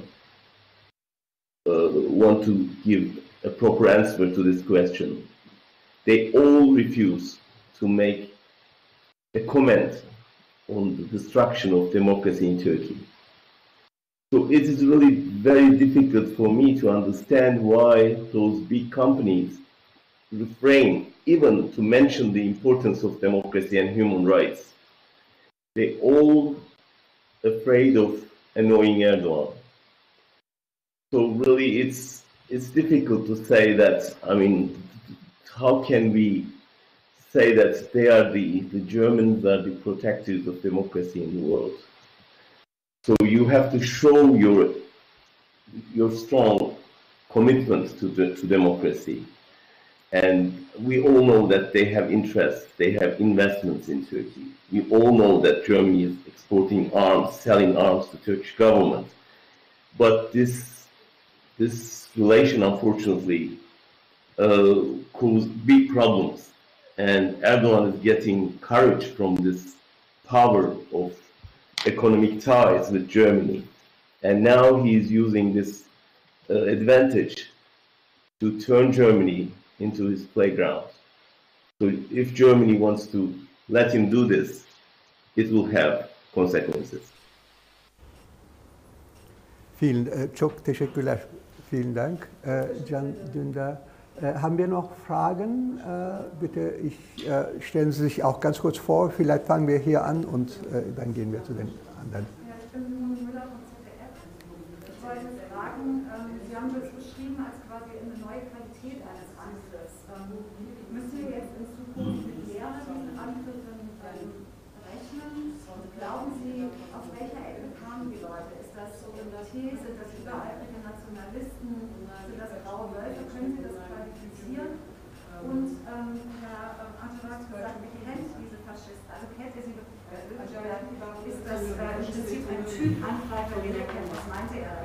uh, want to give a proper answer to this question. They all refuse to make a comment on the destruction of democracy in Turkey. So it is really very difficult for me to understand why those big companies refrain even to mention the importance of democracy and human rights. They're all afraid of annoying Erdogan. So really it's, it's difficult to say that, I mean, how can we say that they are the, the Germans are the protectors of democracy in the world? So you have to show your, your strong commitment to, the, to democracy. And we all know that they have interests, they have investments in Turkey. We all know that Germany is exporting arms, selling arms to the Turkish government. But this, this relation, unfortunately, uh, caused big problems. And Erdogan is getting courage from this power of economic ties with Germany. And now he is using this uh, advantage to turn Germany into his playground. So if Germany wants to let him do this, it will have consequences. Vielen, äh, çok teşekkürler. Vielen Dank, äh, Can Dündar. Äh, haben wir noch Fragen? Äh, bitte, ich, äh, stellen Sie sich auch ganz kurz vor. Vielleicht fangen wir hier an und äh, dann gehen wir zu den anderen. Ja, ich bin Simone Müller vom Z D F. Ich wollte fragen, ähm, Sie haben das beschrieben als quasi eine neue Qualität eines Angriffs. Ähm, müssen wir jetzt in Zukunft mit mehreren Angriffen ähm, rechnen? Glauben Sie, auf welcher Ecke kamen die Leute? Ist das so in der These, sind das übereifrige Nationalisten, sind das graue Wölfe? Können Sie das qualifizieren? Und ähm, Herr Antonak hat gesagt, kennt diese Faschisten, also kennt er sie, äh, ist das äh, im Prinzip ein Typ Angreifer, den er kennt? Was meinte er?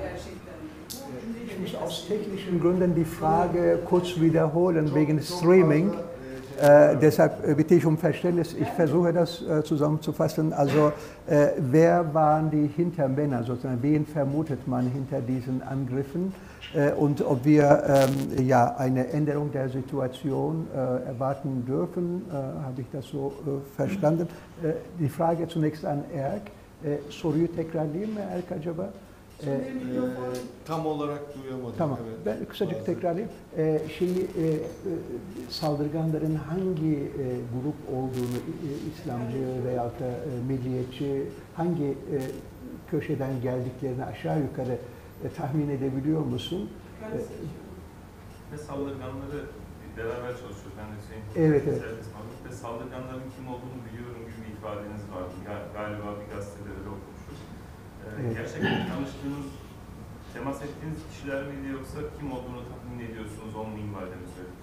Ich muss aus technischen Gründen die Frage kurz wiederholen wegen Streaming. Äh, deshalb bitte ich um Verständnis. Ich versuche das äh, zusammenzufassen. Also äh, wer waren die Hintermänner, sozusagen? Wen vermutet man hinter diesen Angriffen? Äh, und ob wir ähm, ja, eine Änderung der Situation äh, erwarten dürfen, äh, habe ich das so äh, verstanden. Äh, die Frage zunächst an Erk. Äh, soruyu tekrarlayayım mı Erk acaba? Ee, e, tam olarak duyamadım. Tamam. Evet. Ben kısacık tekrarlayayım. Ee, şeyi e, e, saldırganların hangi e, grup olduğunu, e, İslamcı veyahut da e, milliyetçi, hangi e, köşeden geldiklerini aşağı yukarı e, tahmin edebiliyor musun? E, Ve saldırganları beraber çalışıyoruz. Ben de Hüseyin. Evet, evet. Ve saldırganların kim olduğunu biliyorum gibi bir ifadeniz vardı. Galiba bir gazetede de okumuşuz. Evet. Gerçekten tanıştığınız, temas ettiğiniz kişiler miydi yoksa kim olduğunu tahmin ediyorsunuz, onu minvalde mi söylediniz?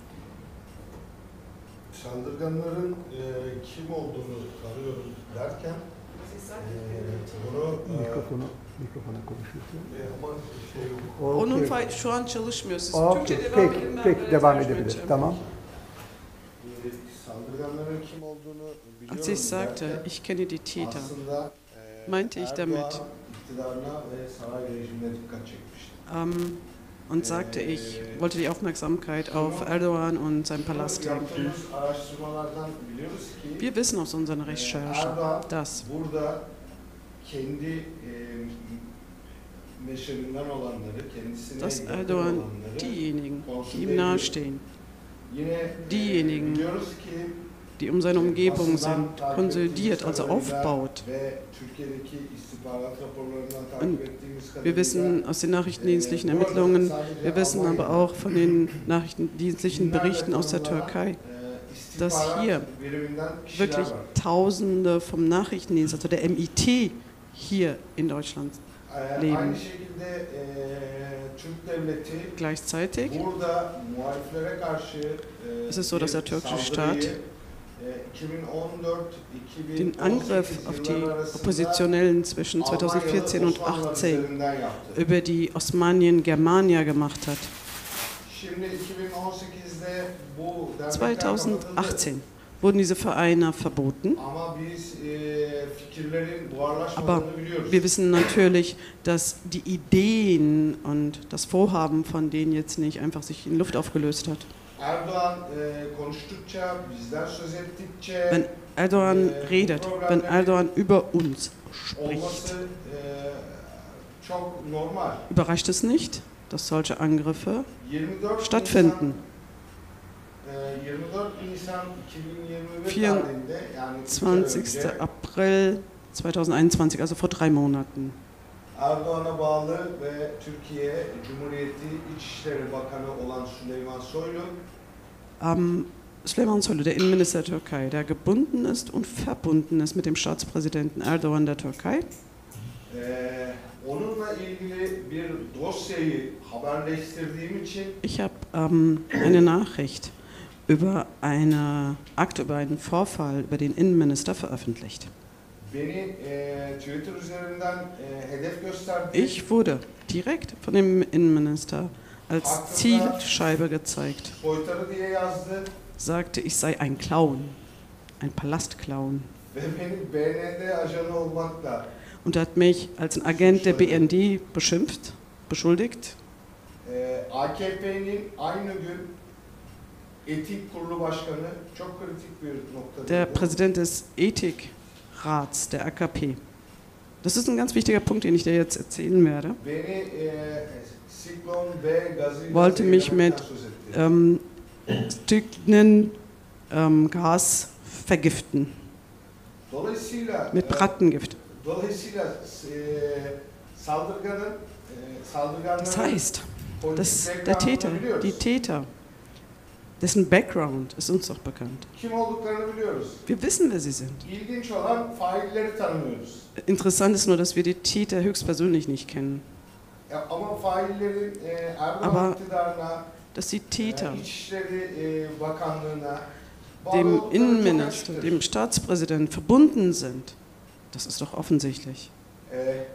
Saldırganların e, kim olduğunu arıyorum derken e, bunu mikrofonu mikrofona konuşuyorsun. E, ama şey yok. Onun Okay. fay- şu an çalışmıyor. Siz Okay. Türkçe devam edin. Peki, ben peki böyle devam tercüme edebilir. edeceğim. Tamam. E, saldırganların kim olduğunu Als ich sagte, ich kenne die Täter, meinte ich damit ähm, und sagte ich, wollte die Aufmerksamkeit auf Erdogan und seinen Palast lenken. Wir wissen aus unseren Recherchen, dass dass Erdogan diejenigen, die ihm nahestehen, diejenigen, die um seine Umgebung sind, konsolidiert, also aufbaut. Und wir wissen aus den nachrichtendienstlichen Ermittlungen, wir wissen aber auch von den nachrichtendienstlichen Berichten aus der Türkei, dass hier wirklich Tausende vom Nachrichtendienst, also der M I T, hier in Deutschland leben. Gleichzeitig ist es so, dass der türkische Staat den Angriff auf die Oppositionellen zwischen zweitausendvierzehn und zweitausendachtzehn über die Osmanien Germania gemacht hat. zweitausendachtzehn wurden diese Vereine verboten, aber wir wissen natürlich, dass die Ideen und das Vorhaben von denen jetzt nicht einfach sich in Luft aufgelöst hat. Wenn Erdogan redet, wenn Erdogan über uns spricht, überrascht es nicht, dass solche Angriffe stattfinden. vierundzwanzigster April zweitausendeinundzwanzig, also vor drei Monaten. Erdoğan'a bağlı ve Türkiye Cumhuriyeti İçişleri Bakanı olan Süleyman Soylu, um, Süleyman Soylu, der Innenminister der Türkei, der gebunden ist und verbunden ist mit dem Staatspräsidenten Erdogan der Türkei. Ee, onunla ilgili bir dosyayı haberleştirdiğim için Ich habe um, eine Nachricht über eine Akte, über einen Vorfall über den Innenminister veröffentlicht. Beni e, Twitter üzerinden e, hedef gösterdi. Ich wurde direkt von dem Innenminister als Zielscheibe gezeigt. Soytarı diye yazdı. Sagte, ich sei ein Clown, ein Palastclown. Ve beni B N D ajanı olmakla Und hat mich als ein Agent der B N D beschimpft, beschuldigt. e, A K P'nin aynı gün Etik Kurulu Başkanı çok kritik bir noktada. Der Präsident des Ethikrats der A K P. Das ist ein ganz wichtiger Punkt, den ich dir jetzt erzählen werde. Beni e, Siklon B gazıyla Wollte mich mit ähm, Strychnin ähm, Gas vergiften. Dolayısıyla Mit Rattengift. Dolayısıyla e, saldırganın e, saldırganların Das heißt, dass der Täter, die Täter, dessen Background ist uns doch bekannt. kim olduklarını biliyoruz. Wir wissen, wer sie sind. İlginç olan failleri tanımıyoruz. Interessant ist nur, dass wir die Täter höchstpersönlich nicht kennen. Ya, ama faillerin e, Erdoğan Aber iktidarına, dass die Täter e, İçişleri e, Bakanlığına, dem bağlı oldukları çok Innenminister, açıktır. dem Staatspräsidenten verbunden sind, das ist doch offensichtlich. E,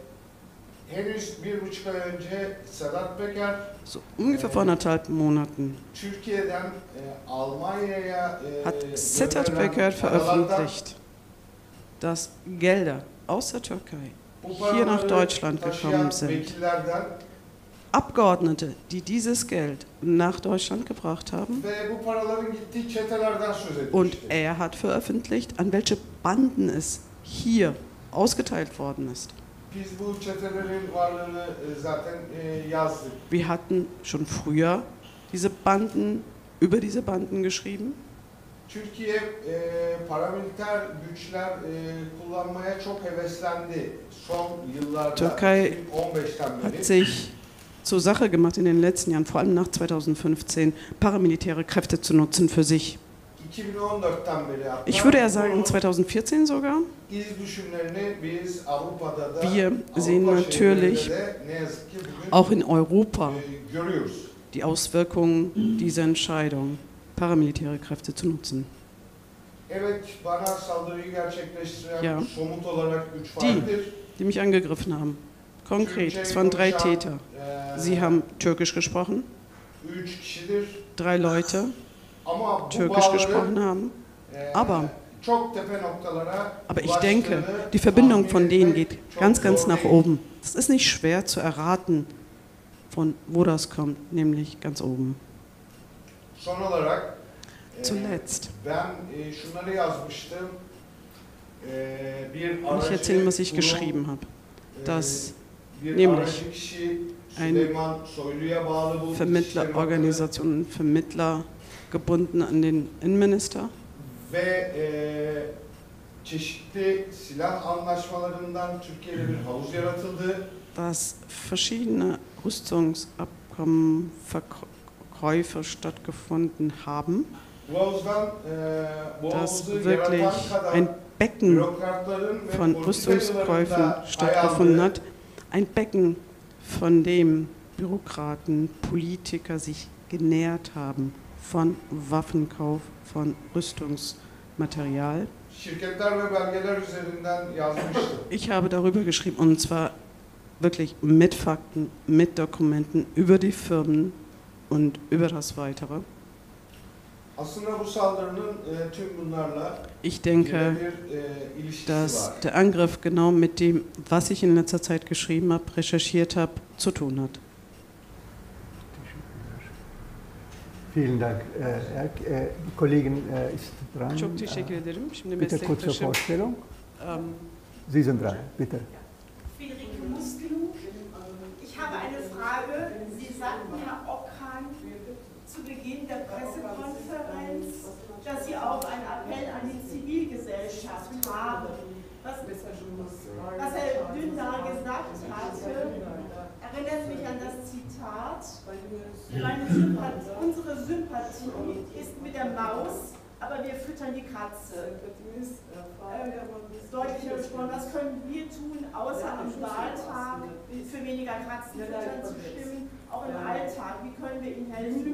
henüz bir buçuk ay önce Sedat Peker So ungefähr vor anderthalb Monaten Türkiye'den e, Almanya'ya e, hat Sedat gönderilen Peker paralardan veröffentlicht, dass Gelder aus der Türkei bu hier nach paraları Deutschland taşıyan gekommen sind. vekillerden Abgeordnete, die dieses Geld nach Deutschland gebracht haben. ve bu paraların gittiği çetelerden söz Und etmişti. er hat veröffentlicht, an welche Banden es hier ausgeteilt worden ist. Biz bu çetelerin varlığını e, zaten e, yazdık. Wir hatten schon früher diese Banden, über diese Banden geschrieben. Türkiye e, paramiliter güçler e, kullanmaya çok heveslendi son yıllarda. Türkei iki bin on beşten beri. hat sich zur Sache gemacht in den letzten Jahren, vor allem nach zweitausendfünfzehn, paramilitäre Kräfte zu nutzen für sich. iki bin on dörtten beri hatta Ich würde eher sagen zweitausendvierzehn sogar. iz düşümlerini biz Avrupa'da da Wir sehen Avrupa natürlich şehirlerinde de ne yazık ki bugün Auch in Europa e, görüyoruz. die Auswirkungen dieser Entscheidung, paramilitäre Kräfte zu nutzen. Evet, bana saldırıyı gerçekleştiren Ja. somut olarak üç Die, faildir. die mich angegriffen haben. Konkret, es waren drei Täter. Sie haben Türkisch gesprochen, üç kişidir. drei Leute Ama bu Türkisch bağları, gesprochen haben. e, Aber Aber ich denke, die Verbindung von denen geht ganz, ganz nach oben. Es ist nicht schwer zu erraten, von wo das kommt, nämlich ganz oben. Zuletzt. Und ich erzähle, was ich geschrieben habe. Dass nämlich eine Vermittlerorganisation, Vermittler gebunden an den Innenminister, dass verschiedene Rüstungsabkommen, Verkäufe stattgefunden haben, dass wirklich ein Becken von Rüstungskäufen stattgefunden hat, ein Becken, von dem Bürokraten, Politiker sich genährt haben, von Waffenkauf, von Rüstungsmaterial. Ich habe darüber geschrieben, und zwar wirklich mit Fakten, mit Dokumenten über die Firmen und über das Weitere. Ich denke, dass der Angriff genau mit dem, was ich in letzter Zeit geschrieben habe, recherchiert habe, zu tun hat. Vielen Dank. Äh, äh, die Kollegin äh, ist dran. Çok teşekkür ederim. Şimdi bitte kurze Vorstellung. Ähm, Sie sind dran, bitte. Friederike Muskel. Ich habe eine Frage. Sie sagten, Herr Ockhan, zu Beginn der Pressekonferenz, dass Sie auch einen Appell an die Zivilgesellschaft haben. Was, was Herr Dündar gesagt hatte, erinnert mich an das Zitat, Meine Sympathie, unsere Sympathie ist mit der Maus, aber wir füttern die Katze. Ähm, deutlicher gesprochen, was können wir tun, außer am Wahltag für weniger Katzenfüttern zu stimmen, auch im Alltag, wie können wir ihnen helfen?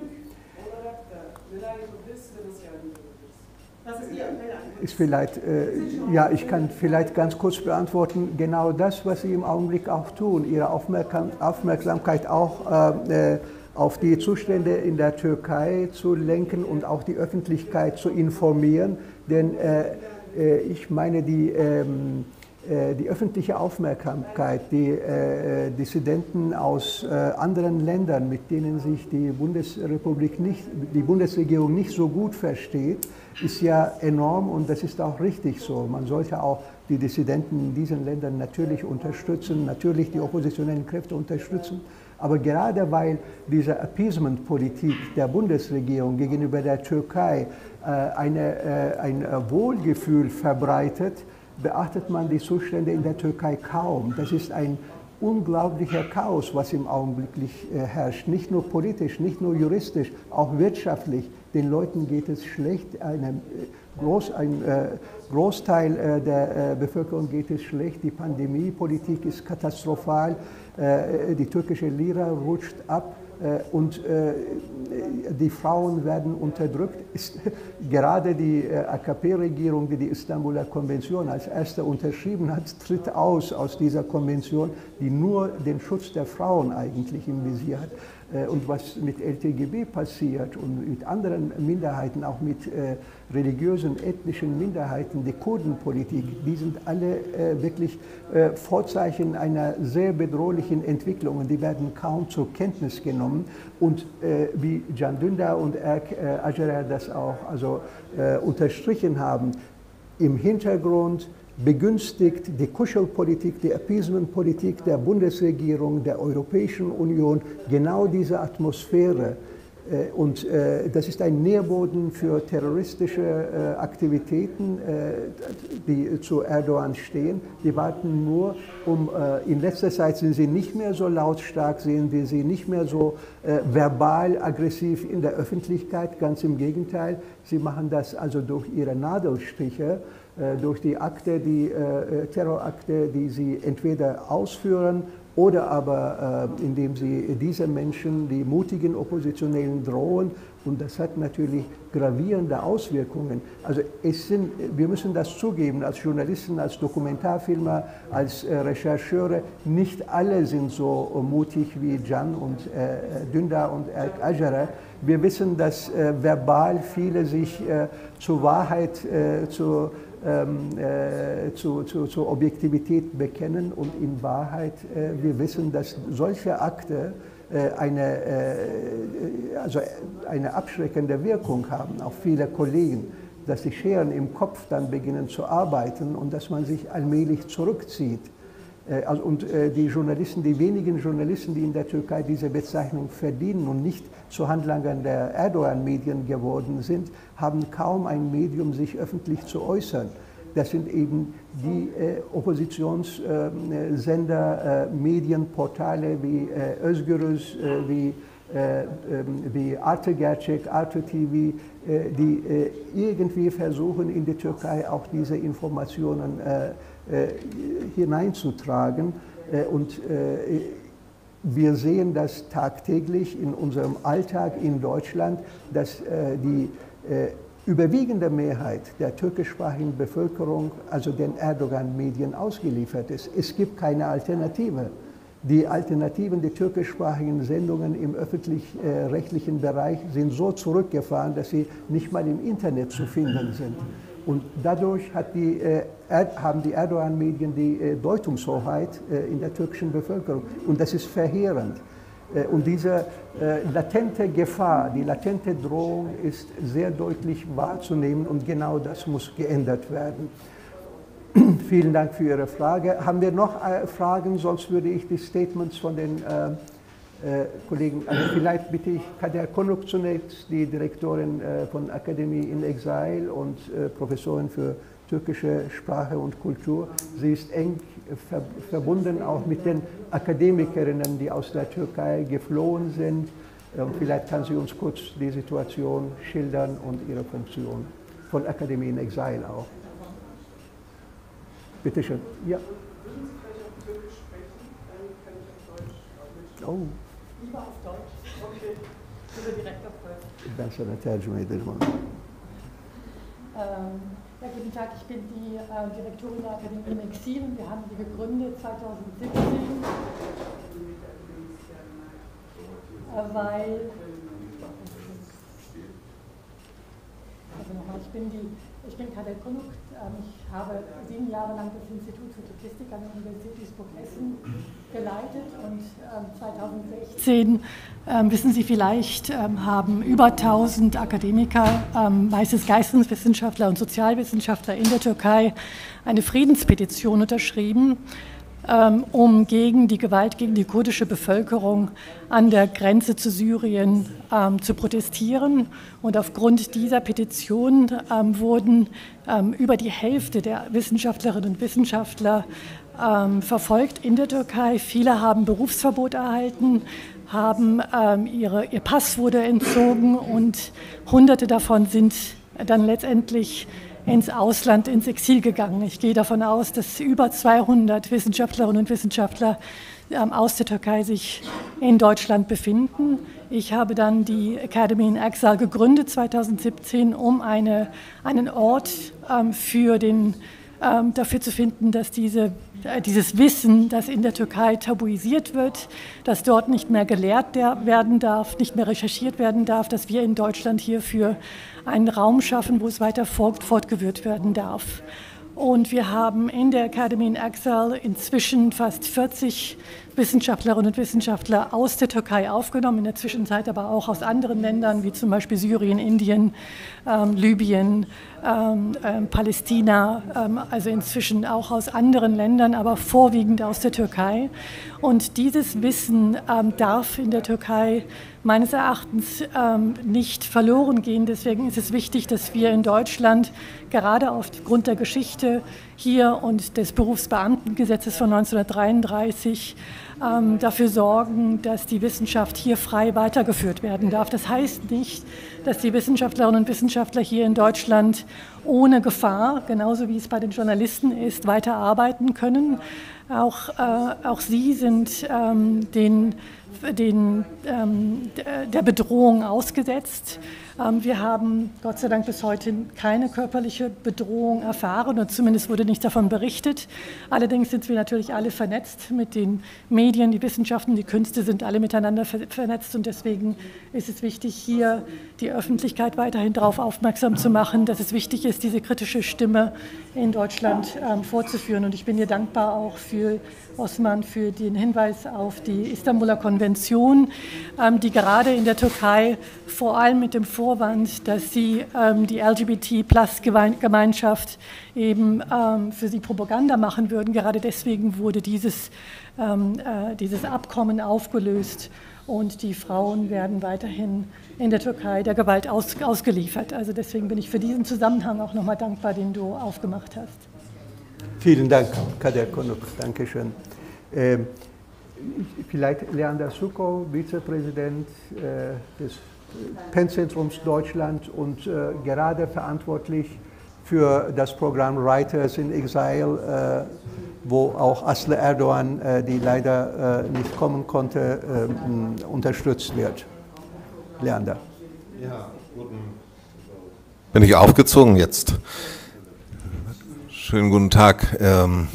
Ist vielleicht, äh, ja, ich kann vielleicht ganz kurz beantworten, genau das, was Sie im Augenblick auch tun, Ihre Aufmerksam Aufmerksamkeit auch äh, auf die Zustände in der Türkei zu lenken und auch die Öffentlichkeit zu informieren, denn äh, äh, ich meine, die, ähm, äh, die öffentliche Aufmerksamkeit, die äh, Dissidenten aus äh, anderen Ländern, mit denen sich die Bundesrepublik nicht, die Bundesregierung nicht so gut versteht, ist ja enorm und das ist auch richtig so. Man sollte auch die Dissidenten in diesen Ländern natürlich unterstützen, natürlich die oppositionellen Kräfte unterstützen. Aber gerade weil diese Appeasement-Politik der Bundesregierung gegenüber der Türkei äh, eine, äh, ein Wohlgefühl verbreitet, beachtet man die Zustände in der Türkei kaum. Das ist ein unglaublicher Chaos, was im Augenblick äh, herrscht. Nicht nur politisch, nicht nur juristisch, auch wirtschaftlich. Den Leuten geht es schlecht. Einem, äh, groß, ein äh, Großteil äh, der äh, Bevölkerung geht es schlecht. Die Pandemiepolitik ist katastrophal. Äh, die türkische Lira rutscht ab. Äh, und äh, die Frauen werden unterdrückt. Ist gerade die äh, A K P-Regierung, die die Istanbuler Konvention als erste unterschrieben hat, tritt aus aus dieser Konvention, die nur den Schutz der Frauen eigentlich im Visier hat. Äh, und was mit L G B T passiert und mit anderen Minderheiten, auch mit äh, religiösen, ethnischen Minderheiten, die Kurdenpolitik, die sind alle äh, wirklich äh, Vorzeichen einer sehr bedrohlichen Entwicklung und die werden kaum zur Kenntnis genommen. Und äh, wie Can Dündar und Erk äh, Acerer das auch also, äh, unterstrichen haben, im Hintergrund begünstigt die Kuschelpolitik, die Appeasement-Politik der Bundesregierung, der Europäischen Union genau diese Atmosphäre. Und das ist ein Nährboden für terroristische Aktivitäten, die zu Erdogan stehen. Die warten nur, um, in letzter Zeit sind sie nicht mehr so lautstark, sehen wir sie nicht mehr so verbal aggressiv in der Öffentlichkeit, ganz im Gegenteil. Sie machen das also durch ihre Nadelstiche, durch die Akte, die Terrorakte, die sie entweder ausführen oder aber äh, indem sie diese Menschen, die mutigen Oppositionellen, drohen. Und das hat natürlich gravierende Auswirkungen. Also es sind, wir müssen das zugeben, als Journalisten, als Dokumentarfilmer, als äh, Rechercheure, nicht alle sind so mutig wie Can und äh, Dündar und Ajara. Wir wissen, dass äh, verbal viele sich äh, zur Wahrheit, äh, zur Ähm, äh, zu, zu, zur Objektivität bekennen, und in Wahrheit, äh, wir wissen, dass solche Akte äh, eine, äh, also eine abschreckende Wirkung haben auf viele Kollegen, dass die Scheren im Kopf dann beginnen zu arbeiten und dass man sich allmählich zurückzieht. Äh, also, und äh, die Journalisten, die wenigen Journalisten, die in der Türkei diese Bezeichnung verdienen und nicht zu Handlangern der Erdogan-Medien geworden sind, haben kaum ein Medium, sich öffentlich zu äußern. Das sind eben die äh, Oppositionssender, äh, Medienportale wie äh, Özgürüz, äh, wie, äh, äh, wie Arte Gerçek, Arte T V, äh, die äh, irgendwie versuchen, in die Türkei auch diese Informationen äh, äh, hineinzutragen. Äh, und äh, wir sehen das tagtäglich in unserem Alltag in Deutschland, dass äh, die äh, überwiegende Mehrheit der türkischsprachigen Bevölkerung, also den Erdogan-Medien, ausgeliefert ist. Es gibt keine Alternative. Die Alternativen, die türkischsprachigen Sendungen im öffentlich-rechtlichen Bereich sind so zurückgefahren, dass sie nicht mal im Internet zu finden sind. Und dadurch hat die, äh, haben die Erdogan-Medien die äh, Deutungshoheit äh, in der türkischen Bevölkerung. Und das ist verheerend. Äh, und diese äh, latente Gefahr, die latente Drohung ist sehr deutlich wahrzunehmen, und genau das muss geändert werden. Vielen Dank für Ihre Frage. Haben wir noch äh, Fragen? Sonst würde ich die Statements von den äh, äh, Kollegen, also vielleicht bitte ich Kader Konuk zunächst, die Direktorin äh, von Academy in Exile und äh, Professorin für türkische Sprache und Kultur. Sie ist eng ver verbunden auch mit den Akademikerinnen, die aus der Türkei geflohen sind. Ähm, vielleicht kann sie uns kurz die Situation schildern und ihre Funktion von Academy in Exile auch. Bitte schön. Ja. Würden Sie vielleicht auf Türkisch sprechen? Dann kann ich auf Deutsch. Oh. Lieber auf Deutsch. Okay. Oder direkt auf Deutsch. Ben sana tercüme ederim onu. Ähm, ja, guten Tag, ich bin die äh, Direktorin der Akademie im Exil. Wir haben die gegründet zweitausendsiebzehn, äh, weil, also nochmal, ich bin die, ich bin Kader Konuk. Ich habe sieben Jahre lang das Institut für Statistik an der Universität Duisburg-Essen geleitet, und zweitausendsechzehn, ähm, wissen Sie vielleicht, ähm, haben über tausend Akademiker, ähm, meistens Geisteswissenschaftler und Sozialwissenschaftler in der Türkei, eine Friedenspetition unterschrieben, ähm, um gegen die Gewalt gegen die kurdische Bevölkerung an der Grenze zu Syrien ähm, zu protestieren. Und aufgrund dieser Petition ähm, wurden ähm, über die Hälfte der Wissenschaftlerinnen und Wissenschaftler ähm, verfolgt in der Türkei. Viele haben Berufsverbot erhalten, haben, ähm, ihre, ihr Pass wurde entzogen, und Hunderte davon sind dann letztendlich ins Ausland, ins Exil gegangen. Ich gehe davon aus, dass über zweihundert Wissenschaftlerinnen und Wissenschaftler ähm, aus der Türkei sich in Deutschland befinden. Ich habe dann die Academy in Exile gegründet zweitausendsiebzehn, um eine, einen Ort ähm, für den, ähm, dafür zu finden, dass diese, äh, dieses Wissen, das in der Türkei tabuisiert wird, dass dort nicht mehr gelehrt der, werden darf, nicht mehr recherchiert werden darf, dass wir in Deutschland hierfür einen Raum schaffen, wo es weiter fort, fortgeführt werden darf. Und wir haben in der Academy in Exile inzwischen fast vierzig Wissenschaftlerinnen und Wissenschaftler aus der Türkei aufgenommen, in der Zwischenzeit aber auch aus anderen Ländern, wie zum Beispiel Syrien, Indien, ähm, Libyen, ähm, ähm, Palästina, ähm, also inzwischen auch aus anderen Ländern, aber vorwiegend aus der Türkei. Und dieses Wissen ähm, darf in der Türkei meines Erachtens ähm, nicht verloren gehen. Deswegen ist es wichtig, dass wir in Deutschland gerade aufgrund der Geschichte hier und des Berufsbeamtengesetzes von neunzehnhundertdreiunddreißig ähm, dafür sorgen, dass die Wissenschaft hier frei weitergeführt werden darf. Das heißt nicht, dass die Wissenschaftlerinnen und Wissenschaftler hier in Deutschland ohne Gefahr, genauso wie es bei den Journalisten ist, weiter arbeiten können. Auch, äh, auch Sie sind ähm, den, den, ähm, der Bedrohung ausgesetzt. Ähm, wir haben Gott sei Dank bis heute keine körperliche Bedrohung erfahren und zumindest wurde nicht davon berichtet. Allerdings sind wir natürlich alle vernetzt mit den Medien, die Wissenschaften, die Künste sind alle miteinander ver vernetzt und deswegen ist es wichtig, hier die Öffentlichkeit weiterhin darauf aufmerksam zu machen, dass es wichtig ist, diese kritische Stimme in Deutschland ähm, vorzuführen. Und ich bin dir dankbar auch für Osman für den Hinweis auf die Istanbuler Konvention, ähm, die gerade in der Türkei vor allem mit dem Vorwand, dass sie ähm, die L G B T Plus Gemeinschaft eben ähm, für sie Propaganda machen würden. Gerade deswegen wurde dieses, ähm, äh, dieses Abkommen aufgelöst und die Frauen werden weiterhin in der Türkei der Gewalt aus, ausgeliefert. Also deswegen bin ich für diesen Zusammenhang auch nochmal dankbar, den du aufgemacht hast. Vielen Dank, Kader Konuk. Dankeschön. Ähm, vielleicht Leander Suko, Vizepräsident äh, des PEN-Zentrums Deutschland und äh, gerade verantwortlich für das Programm Writers in Exile, äh, wo auch Aslı Erdoğan, äh, die leider äh, nicht kommen konnte, äh, unterstützt wird. Leander. Ja, guten. Bin ich aufgezogen jetzt? Schönen guten Tag. Ähm,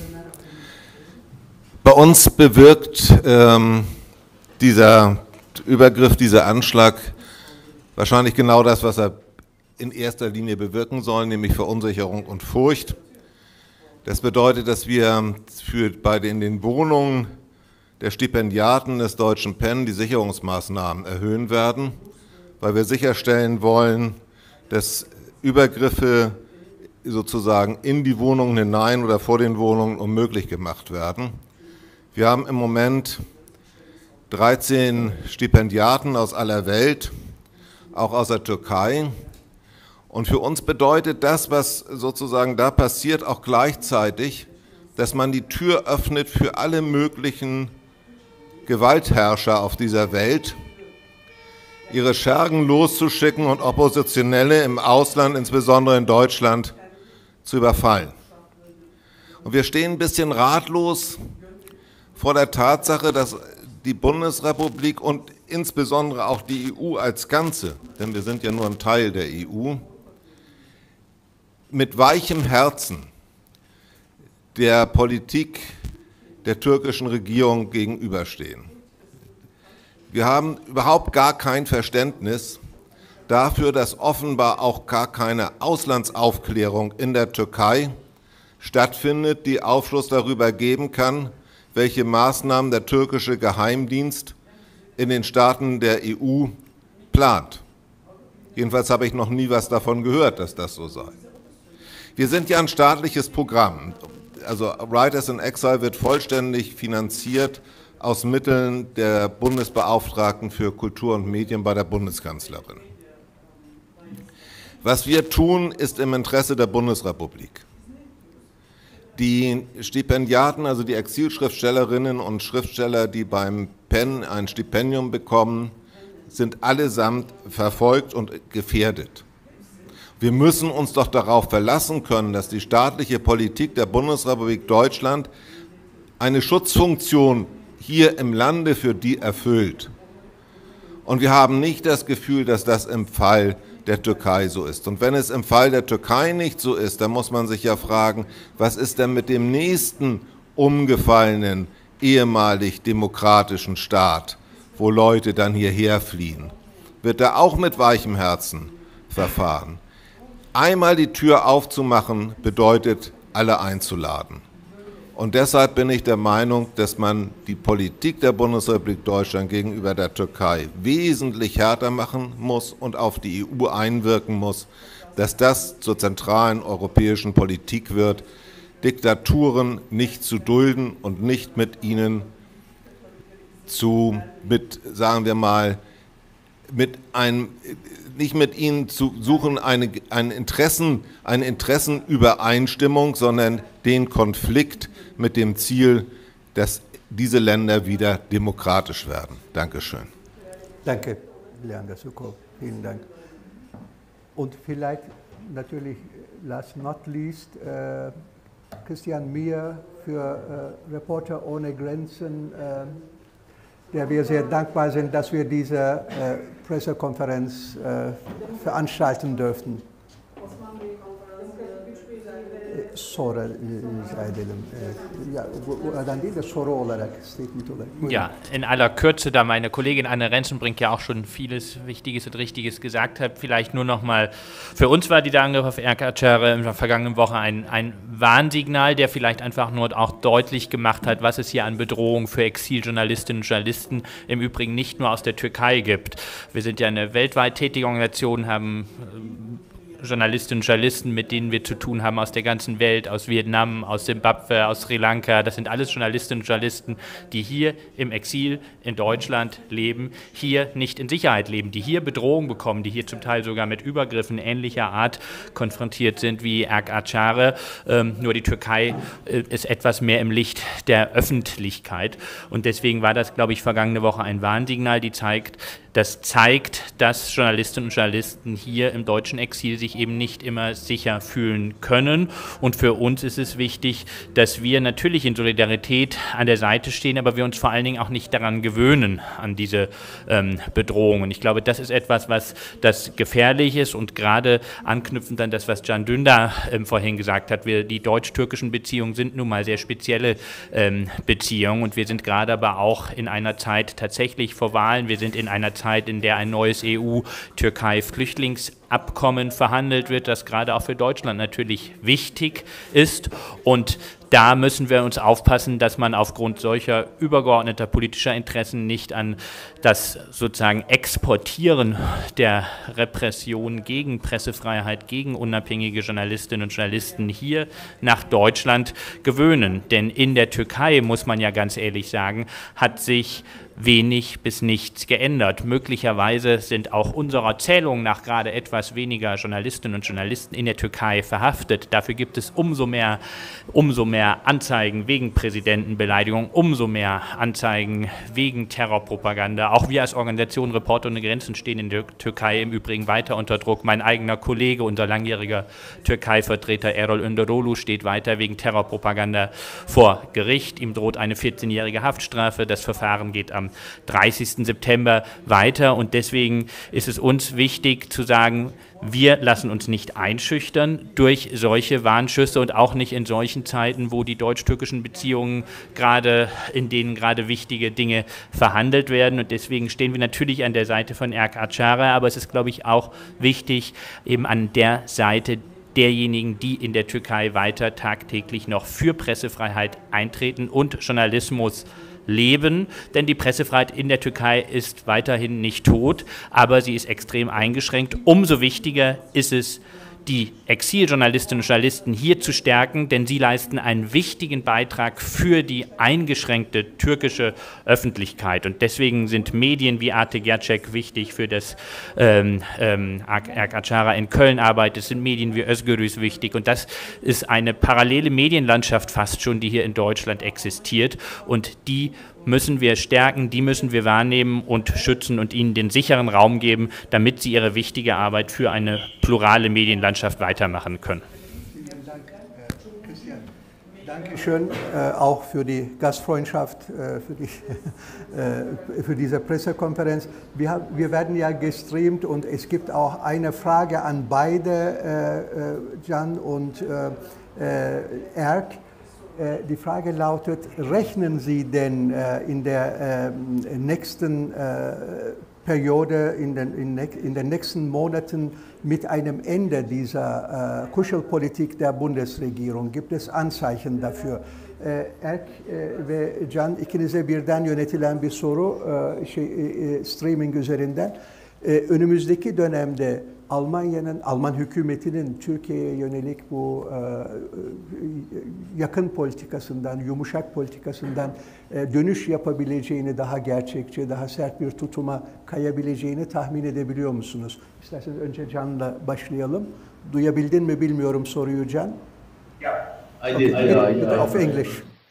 bei uns bewirkt ähm, dieser Übergriff, dieser Anschlag wahrscheinlich genau das, was er in erster Linie bewirken soll, nämlich Verunsicherung und Furcht. Das bedeutet, dass wir für bei den, in den Wohnungen der Stipendiaten des Deutschen PEN die Sicherungsmaßnahmen erhöhen werden, weil wir sicherstellen wollen, dass Übergriffe sozusagen in die Wohnungen hinein oder vor den Wohnungen unmöglich gemacht werden. Wir haben im Moment dreizehn Stipendiaten aus aller Welt, auch aus der Türkei. Und für uns bedeutet das, was sozusagen da passiert, auch gleichzeitig, dass man die Tür öffnet für alle möglichen Gewaltherrscher auf dieser Welt, ihre Schergen loszuschicken und Oppositionelle im Ausland, insbesondere in Deutschland, zu überfallen. Und wir stehen ein bisschen ratlos vor der Tatsache, dass die Bundesrepublik und insbesondere auch die E U als Ganze, denn wir sind ja nur ein Teil der E U, mit weichem Herzen der Politik der türkischen Regierung gegenüberstehen. Wir haben überhaupt gar kein Verständnis dafür, dass offenbar auch gar keine Auslandsaufklärung in der Türkei stattfindet, die Aufschluss darüber geben kann, welche Maßnahmen der türkische Geheimdienst in den Staaten der E U plant. Jedenfalls habe ich noch nie was davon gehört, dass das so sei. Wir sind ja ein staatliches Programm. Also Writers in Exile wird vollständig finanziert aus Mitteln der Bundesbeauftragten für Kultur und Medien bei der Bundeskanzlerin. Was wir tun, ist im Interesse der Bundesrepublik. Die Stipendiaten, also die Exilschriftstellerinnen und Schriftsteller, die beim PEN ein Stipendium bekommen, sind allesamt verfolgt und gefährdet. Wir müssen uns doch darauf verlassen können, dass die staatliche Politik der Bundesrepublik Deutschland eine Schutzfunktion hier im Lande für die erfüllt. Und wir haben nicht das Gefühl, dass das im Fall der Türkei so ist. Und wenn es im Fall der Türkei nicht so ist, dann muss man sich ja fragen, was ist denn mit dem nächsten umgefallenen, ehemalig demokratischen Staat, wo Leute dann hierher fliehen? Wird da auch mit weichem Herzen verfahren? Einmal die Tür aufzumachen, bedeutet, alle einzuladen. Und deshalb bin ich der Meinung, dass man die Politik der Bundesrepublik Deutschland gegenüber der Türkei wesentlich härter machen muss und auf die E U einwirken muss, dass das zur zentralen europäischen Politik wird, Diktaturen nicht zu dulden und nicht mit ihnen zu, mit, sagen wir mal, mit einem, nicht mit ihnen zu suchen, eine, eine, Interessen, eine Interessenübereinstimmung, sondern den Konflikt mit dem Ziel, dass diese Länder wieder demokratisch werden. Dankeschön. Danke, Leander Suko. Vielen Dank. Und vielleicht natürlich, last not least, äh, Christian Mier für äh, Reporter ohne Grenzen, äh, der wir sehr dankbar sind, dass wir diese äh, Pressekonferenz äh, veranstalten dürften. Sonra rica edelim. Ja, buradan değil de soru olarak, statement olarak. Ja, in aller Kürze, da meine Kollegin Anne Rensenbrink ja auch schon vieles Wichtiges und Richtiges gesagt hat, vielleicht nur noch mal, für uns war dieser Angriff auf Erk Ağaçağar in der vergangenen Woche ein, ein Warnsignal, der vielleicht einfach nur auch deutlich gemacht hat, was es hier an Bedrohung für Exiljournalistinnen und Journalisten im Übrigen nicht nur aus der Türkei gibt. Wir sind ja eine weltweit tätige Organisation, haben Journalistinnen und Journalisten, mit denen wir zu tun haben aus der ganzen Welt, aus Vietnam, aus Simbabwe, aus Sri Lanka. Das sind alles Journalistinnen und Journalisten, die hier im Exil in Deutschland leben, hier nicht in Sicherheit leben, die hier Bedrohung bekommen, die hier zum Teil sogar mit Übergriffen ähnlicher Art konfrontiert sind wie Erk Ağaçağar. Ähm, nur die Türkei äh, ist etwas mehr im Licht der Öffentlichkeit. Und deswegen war das, glaube ich, vergangene Woche ein Warnsignal, die zeigt, das zeigt, dass Journalistinnen und Journalisten hier im deutschen Exil sich eben nicht immer sicher fühlen können. Und für uns ist es wichtig, dass wir natürlich in Solidarität an der Seite stehen, aber wir uns vor allen Dingen auch nicht daran gewöhnen, an diese ähm, Bedrohung. Und ich glaube, das ist etwas, was das gefährlich ist. Und gerade anknüpfend an das, was Can Dündar ähm, vorhin gesagt hat, wir, die deutsch-türkischen Beziehungen sind nun mal sehr spezielle ähm, Beziehungen. Und wir sind gerade aber auch in einer Zeit tatsächlich vor Wahlen. Wir sind in einer Zeit, in der ein neues E U-Türkei-Flüchtlingsabkommen verhandelt wird, das gerade auch für Deutschland natürlich wichtig ist. Und da müssen wir uns aufpassen, dass man aufgrund solcher übergeordneter politischer Interessen nicht an das sozusagen Exportieren der Repression gegen Pressefreiheit, gegen unabhängige Journalistinnen und Journalisten hier nach Deutschland gewöhnen. Denn in der Türkei, muss man ja ganz ehrlich sagen, hat sich wenig bis nichts geändert. Möglicherweise sind auch unserer Zählung nach gerade etwas weniger Journalistinnen und Journalisten in der Türkei verhaftet. Dafür gibt es umso mehr, umso mehr Anzeigen wegen Präsidentenbeleidigung, umso mehr Anzeigen wegen Terrorpropaganda. Auch wir als Organisation Reporter ohne Grenzen stehen in der Türkei im Übrigen weiter unter Druck. Mein eigener Kollege, unser langjähriger Türkei-Vertreter Erol Önderoglu steht weiter wegen Terrorpropaganda vor Gericht. Ihm droht eine vierzehnjährige Haftstrafe. Das Verfahren geht am dreißigsten September weiter und deswegen ist es uns wichtig zu sagen, wir lassen uns nicht einschüchtern durch solche Warnschüsse und auch nicht in solchen Zeiten, wo die deutsch-türkischen Beziehungen gerade, in denen gerade wichtige Dinge verhandelt werden und deswegen stehen wir natürlich an der Seite von Erk Ağaçağar, aber es ist, glaube ich, auch wichtig, eben an der Seite derjenigen, die in der Türkei weiter tagtäglich noch für Pressefreiheit eintreten und Journalismus leben, denn die Pressefreiheit in der Türkei ist weiterhin nicht tot, aber sie ist extrem eingeschränkt. Umso wichtiger ist es, die Exiljournalistinnen und Journalisten hier zu stärken, denn sie leisten einen wichtigen Beitrag für die eingeschränkte türkische Öffentlichkeit. Und deswegen sind Medien wie Arte Gerçek wichtig für das ähm, ähm, Erk Ağaçağar in Köln arbeitet. Es sind Medien wie Özgürüz wichtig. Und das ist eine parallele Medienlandschaft fast schon, die hier in Deutschland existiert. Und die müssen wir stärken, die müssen wir wahrnehmen und schützen und ihnen den sicheren Raum geben, damit sie ihre wichtige Arbeit für eine plurale Medienlandschaft weitermachen können. Vielen Dank, Christian. Dankeschön äh, auch für die Gastfreundschaft, äh, für, die, äh, für diese Pressekonferenz. Wir, haben, wir werden ja gestreamt und es gibt auch eine Frage an beide, äh, Can und äh, Erk. Die Frage lautet, rechnen Sie denn äh, in der äh, nächsten äh, Periode, in den, in, in den nächsten Monaten mit einem Ende dieser äh, Kuschelpolitik der Bundesregierung? Gibt es Anzeichen dafür? Erk ve Can, ikinize birden yönetilen bir soru e, şey, e, streaming üzerinden. E, önümüzdeki dönemde Almanya'nın, Alman hükümetinin Türkiye'ye yönelik bu e, yakın politikasından, yumuşak politikasından e, dönüş yapabileceğini, daha gerçekçi, daha sert bir tutuma kayabileceğini tahmin edebiliyor musunuz? İsterseniz önce Can'la başlayalım. Duyabildin mi bilmiyorum soruyu Can. Yeah. I Okay, did. I, I, I, of English.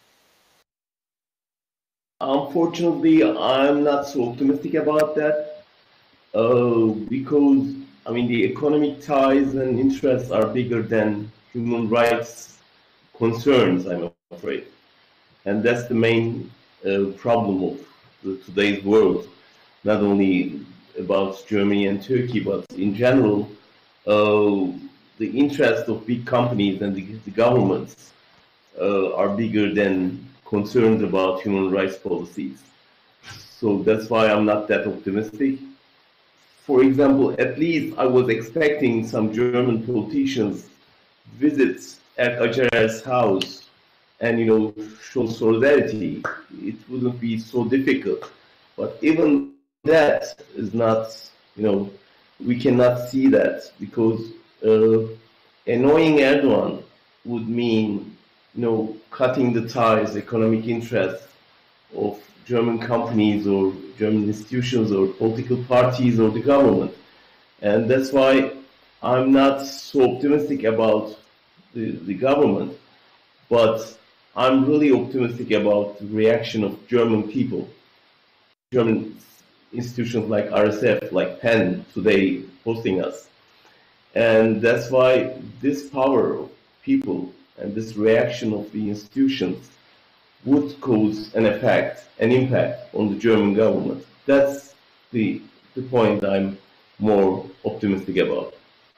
Unfortunately, I'm not so optimistic about that uh, because, I mean, the economic ties and interests are bigger than human rights concerns, I'm afraid. And that's the main uh, problem of the, today's world, not only about Germany and Turkey, but in general, uh, the interest of big companies and the, the governments uh, are bigger than concerns about human rights policies. So that's why I'm not that optimistic. For example, at least I was expecting some German politicians visit at Acarer's house and, you know, show solidarity. It wouldn't be so difficult. But even that is not, you know, we cannot see that because uh, annoying Erdogan would mean, you know, cutting the ties, economic interests of German companies or German institutions or political parties or the government. And that's why I'm not so optimistic about the, the government, but I'm really optimistic about the reaction of German people. German institutions like R S F, like PEN today hosting us. And that's why this power of people and this reaction of the institutions would cause an effect, an impact on the German government. That's the, the point I'm more optimistic about.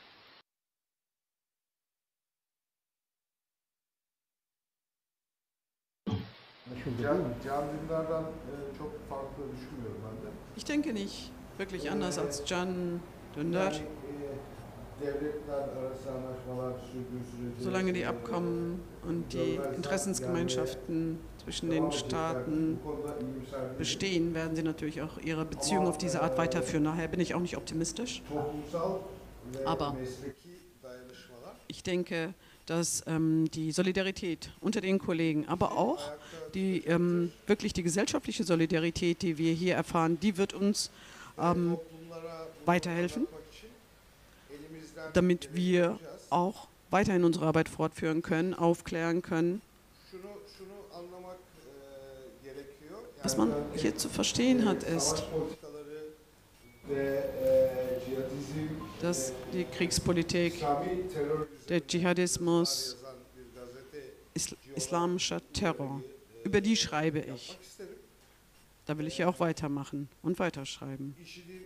Ich denke nicht wirklich anders als Can Dündar. Solange die Abkommen und die Interessensgemeinschaften zwischen den Staaten bestehen, werden sie natürlich auch ihre Beziehungen auf diese Art weiterführen. Daher bin ich auch nicht optimistisch. Aber ich denke, dass ähm, die Solidarität unter den Kollegen, aber auch die, ähm, wirklich die gesellschaftliche Solidarität, die wir hier erfahren, die wird uns ähm, weiterhelfen, damit wir auch weiterhin unsere Arbeit fortführen können, aufklären können. Was man hier zu verstehen hat, ist, dass die Kriegspolitik, der Dschihadismus, Is islamischer Terror, über die schreibe ich. Da will ich ja auch weitermachen und weiterschreiben.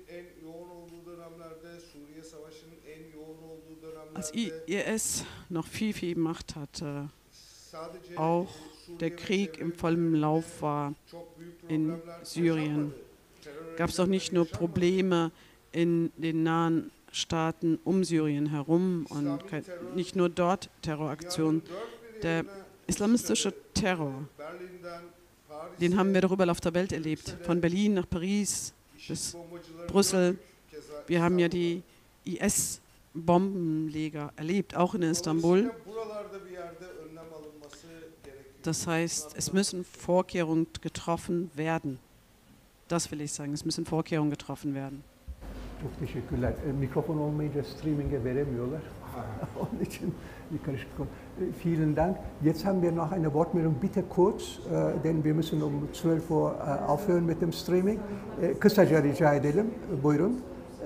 Als I S noch viel, viel Macht hatte, auch der Krieg im vollen Lauf war in Syrien, gab es doch nicht nur Probleme in den nahen Staaten um Syrien herum und nicht nur dort Terroraktionen. Der islamistische Terror, den haben wir doch überall auf der Welt erlebt, von Berlin nach Paris bis Brüssel. Wir haben ja die I S-Bombenleger erlebt, auch in Istanbul. Das heißt, es müssen Vorkehrungen getroffen werden. Das will ich sagen, es müssen Vorkehrungen getroffen werden. Çok teşekkürler. Mikrofon olmayınca streaming'e veremiyorlar. Onun için bir karışıklık oldu. Vielen Dank. Jetzt haben wir noch eine Wortmeldung. Bitte kurz, denn wir müssen um zwölf Uhr aufhören mit dem Streaming. Kısaca rica edelim. Buyurun.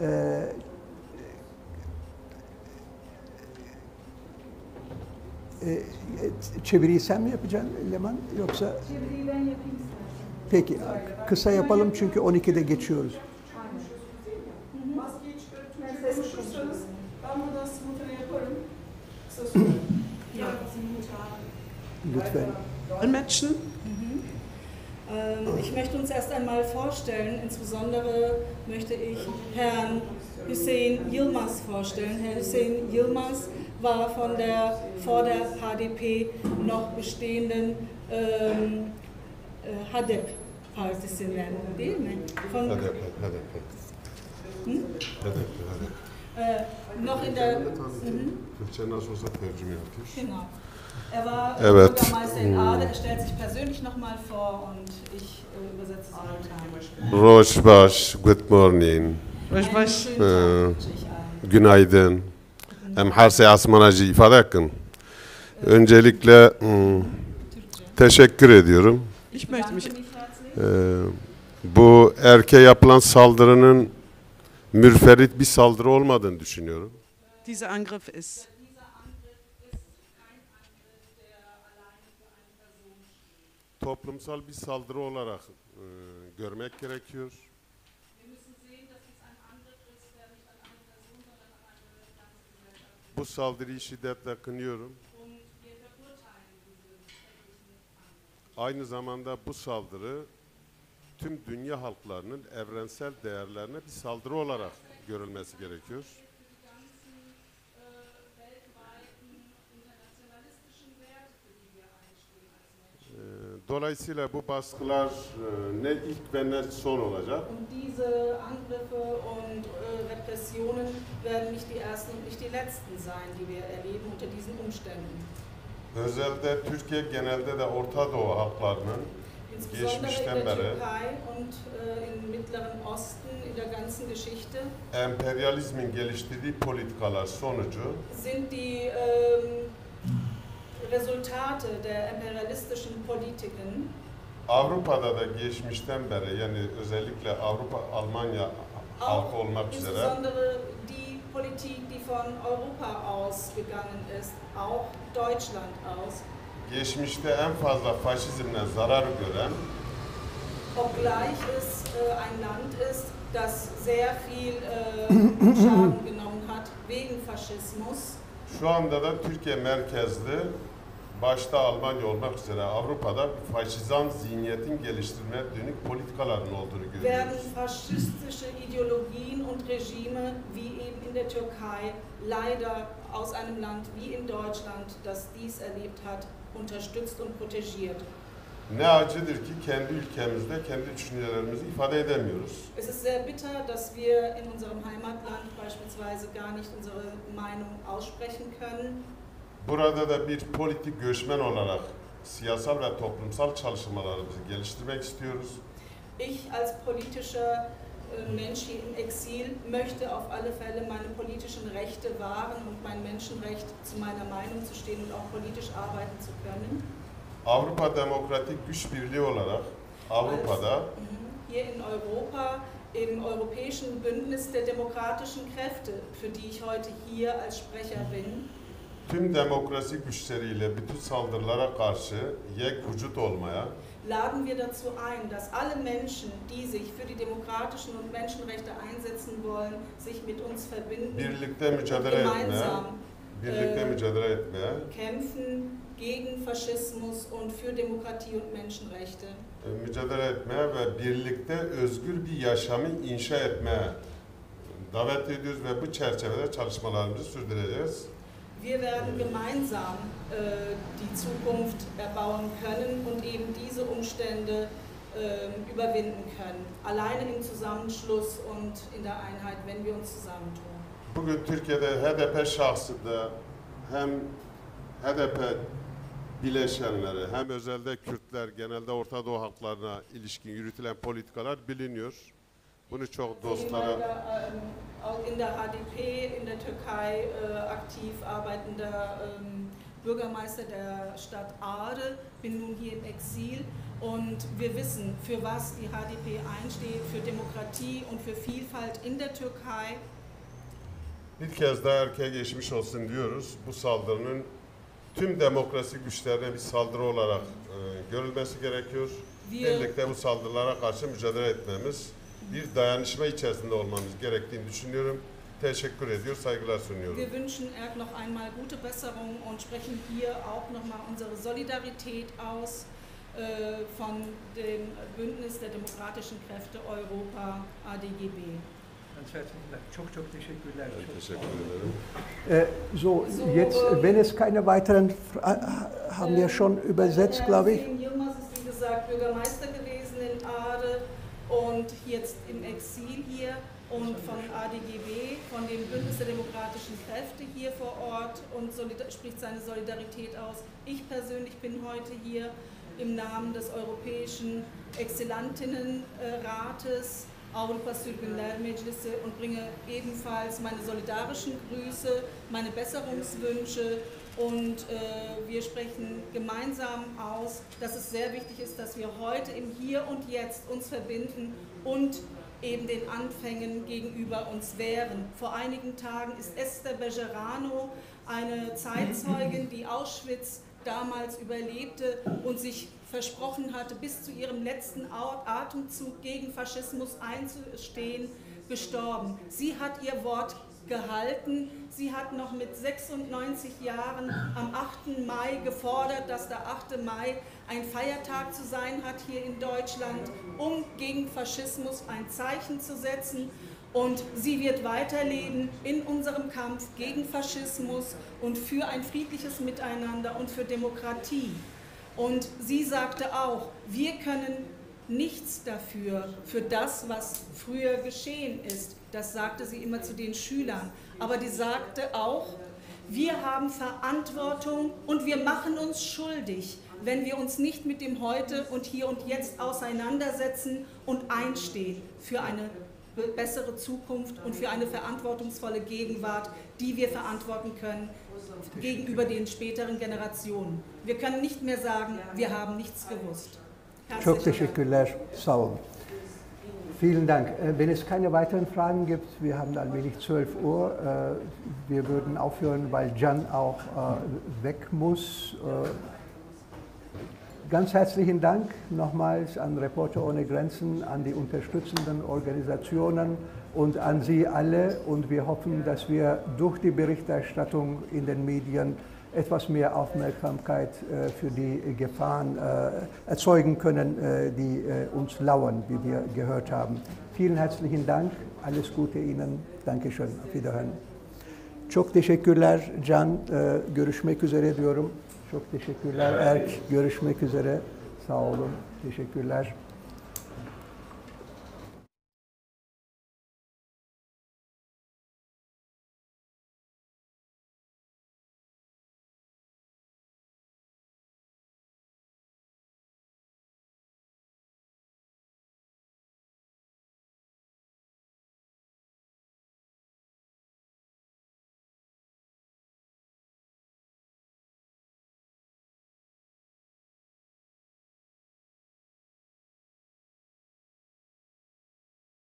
Çeviriyi sen mi yapacaksın Leman yoksa? Çeviriyi ben yapayım. Peki kısa yapalım çünkü on ikide geçiyoruz. Maskeyi çıkarıp konuşursanız ben buradan simultane yaparım. Kısa süre. Lütfen. Dolmetschen. Ich möchte uns erst einmal vorstellen, insbesondere möchte ich Herrn Hüseyin Yilmaz vorstellen. Herr Hüseyin Yilmaz war von der vor der H D P noch bestehenden ähm, H D P Partisinden, değil mi? Von, H D P, H D P. Hm? H D P, H D P. Äh, noch in der... Genau. Er war Evet. Bürgermeister in Aade, er stellt sich persönlich nochmal vor und ich äh, übersetze simultan. Roşbaş, good morning. Roşbaş. Günaydın. Hem her şey asmanacı ifade hakkın. Öncelikle hmm, teşekkür ediyorum. Ich möchte mich Ee, bu erke yapılan saldırının mürferit bir saldırı olmadığını düşünüyorum. Dieser Angriff ist toplumsal bir saldırı olarak e, görmek gerekiyor. Bu saldırıyı şiddetle kınıyorum. Aynı zamanda bu saldırı tüm dünya halklarının evrensel değerlerine bir saldırı olarak görülmesi gerekiyor. Dolayısıyla bu baskılar ne ilk ve ne son olacak. Und diese Angriffe und äh, Repressionen werden nicht die ersten und nicht die letzten sein, die wir erleben unter diesen Umständen. Özellikle Türkiye, genelde de Orta Doğu halklarının geçmişten beri Türkei und äh, im Mittleren Osten in der ganzen Geschichte emperyalizmin geliştirdiği politikalar sonucu sind die ähm, Resultate der imperialistischen Politiken Avrupa'da da geçmişten beri, yani özellikle Avrupa, Almanya halkı olmak üzere insbesondere die Politik, die von Europa ausgegangen ist, auch Deutschland aus. Geçmişte en fazla faşizmden zarar gören, obgleich es äh, ein Land ist, das sehr viel äh, Schaden genommen hat wegen Faschismus. Şu anda da Türkiye merkezli, başta Almanya olmak üzere Avrupa'da faşizan zihniyetin geliştirmeye dönük politikaların olduğunu görüyoruz. Werden faschistische Ideologien und Regime wie eben in der Türkei leider aus einem Land wie in Deutschland, das dies erlebt hat, unterstützt und protegiert. Ne acıdır ki kendi ülkemizde kendi düşüncelerimizi ifade edemiyoruz. Es ist sehr bitter, dass wir in unserem Heimatland beispielsweise gar nicht unsere Meinung aussprechen können. Burada da bir politik göçmen olarak siyasal ve toplumsal çalışmalarımızı geliştirmek istiyoruz. Ich als politischer äh, Mensch hier im Exil möchte auf alle Fälle meine politischen Rechte wahren und mein Menschenrecht, zu meiner Meinung zu stehen und auch politisch arbeiten zu können. Avrupa Demokratik Güç Birliği olarak Avrupa'da Als, hier in Europa, im Europäischen Bündnis der demokratischen Kräfte, für die ich heute hier als Sprecher bin, tüm demokrasi güçleriyle bütün saldırılara karşı yek vücut olmaya, laden wir dazu ein, dass alle Menschen, die sich für die demokratischen und Menschenrechte einsetzen wollen, sich mit uns verbinden birlikte und mücadele etmeye, gemeinsam birlikte äh, mücadele etmeye, kämpfen gegen Faschismus und für Demokratie und Menschenrechte. mücadele etmeye ve birlikte özgür bir yaşamı inşa etmeye davet ediyoruz ve bu çerçevede çalışmalarımızı sürdüreceğiz. Wir werden gemeinsam äh, die Zukunft erbauen können und eben diese Umstände äh, überwinden können. Alleine im Zusammenschluss und in der Einheit, wenn wir uns zusammentun. Bugün Türkiye'de H D P şahsında hem H D P bileşenleri hem özelde Kürtler, genelde Orta Doğu halklarına ilişkin yürütülen politikalar biliniyor. Bunu çok dostlara auch in der H D P in der Türkei äh, aktiv arbeitender ähm, Bürgermeister der Stadt Ağrı, bin nun hier im Exil und wir wissen, für was die H D P einsteht, für Demokratie und für Vielfalt in der Türkei. Bir kez daha erkeğe geçmiş olsun diyoruz. Bu saldırının tüm demokrasi güçlerine bir saldırı olarak e, görülmesi gerekiyor. Birlikte bu saldırılara karşı mücadele etmemiz, bir dayanışma içerisinde olmamız gerektiğini düşünüyorum. Teşekkür ediyor, saygılar sunuyorum. Wir wünschen Erk noch einmal gute Besserung und sprechen hier auch nochmal unsere Solidarität aus äh, von dem Bündnis der demokratischen Kräfte Europa, A D G B. Çok çok teşekkürler. Teşekkür ederim. Äh, so, jetzt, wenn es keine weiteren Fra haben wir schon übersetzt, glaube ich. Yilmaz ist wie gesagt Bürgermeister gewesen in Ağrı und jetzt im Exil hier und von A D G B, von dem Bündnis der demokratischen Kräfte hier vor Ort und spricht seine Solidarität aus. Ich persönlich bin heute hier im Namen des Europäischen Exilantinnenrates Avrupa Sürgünler Meclisi und bringe ebenfalls meine solidarischen Grüße, meine Besserungswünsche und äh, wir sprechen gemeinsam aus, dass es sehr wichtig ist, dass wir heute im Hier und Jetzt uns verbinden und eben den Anfängen gegenüber uns wehren. Vor einigen Tagen ist Esther Bejerano, eine Zeitzeugin, die Auschwitz damals überlebte und sich versprochen hatte, bis zu ihrem letzten Atemzug gegen Faschismus einzustehen, gestorben. Sie hat ihr Wort gehalten. Sie hat noch mit sechsundneunzig Jahren am achten Mai gefordert, dass der achte Mai ein Feiertag zu sein hat hier in Deutschland, um gegen Faschismus ein Zeichen zu setzen. Und sie wird weiterleben in unserem Kampf gegen Faschismus und für ein friedliches Miteinander und für Demokratie. Und sie sagte auch, wir können nichts dafür, für das, was früher geschehen ist. Das sagte sie immer zu den Schülern. Aber die sagte auch, wir haben Verantwortung und wir machen uns schuldig, wenn wir uns nicht mit dem Heute und Hier und Jetzt auseinandersetzen und einstehen für eine bessere Zukunft und für eine verantwortungsvolle Gegenwart, die wir verantworten können gegenüber den späteren Generationen. Wir können nicht mehr sagen, wir haben nichts gewusst. Çok teşekkürler, sağ olun. Vielen Dank. Wenn es keine weiteren Fragen gibt, wir haben allmählich zwölf Uhr, wir würden aufhören, weil Can auch weg muss. Ganz herzlichen Dank nochmals an Reporter ohne Grenzen, an die unterstützenden Organisationen und an Sie alle. Und wir hoffen, dass wir durch die Berichterstattung in den Medien etwas mehr Aufmerksamkeit äh, für die Gefahren äh, erzeugen können, äh, die äh, uns lauern, wie wir gehört haben. Vielen herzlichen Dank, alles Gute Ihnen, Dankeschön, auf Wiederhören. Çok teşekkürler Can, ee, görüşmek üzere diyorum. Çok teşekkürler Erk, görüşmek üzere, sağ olun, teşekkürler.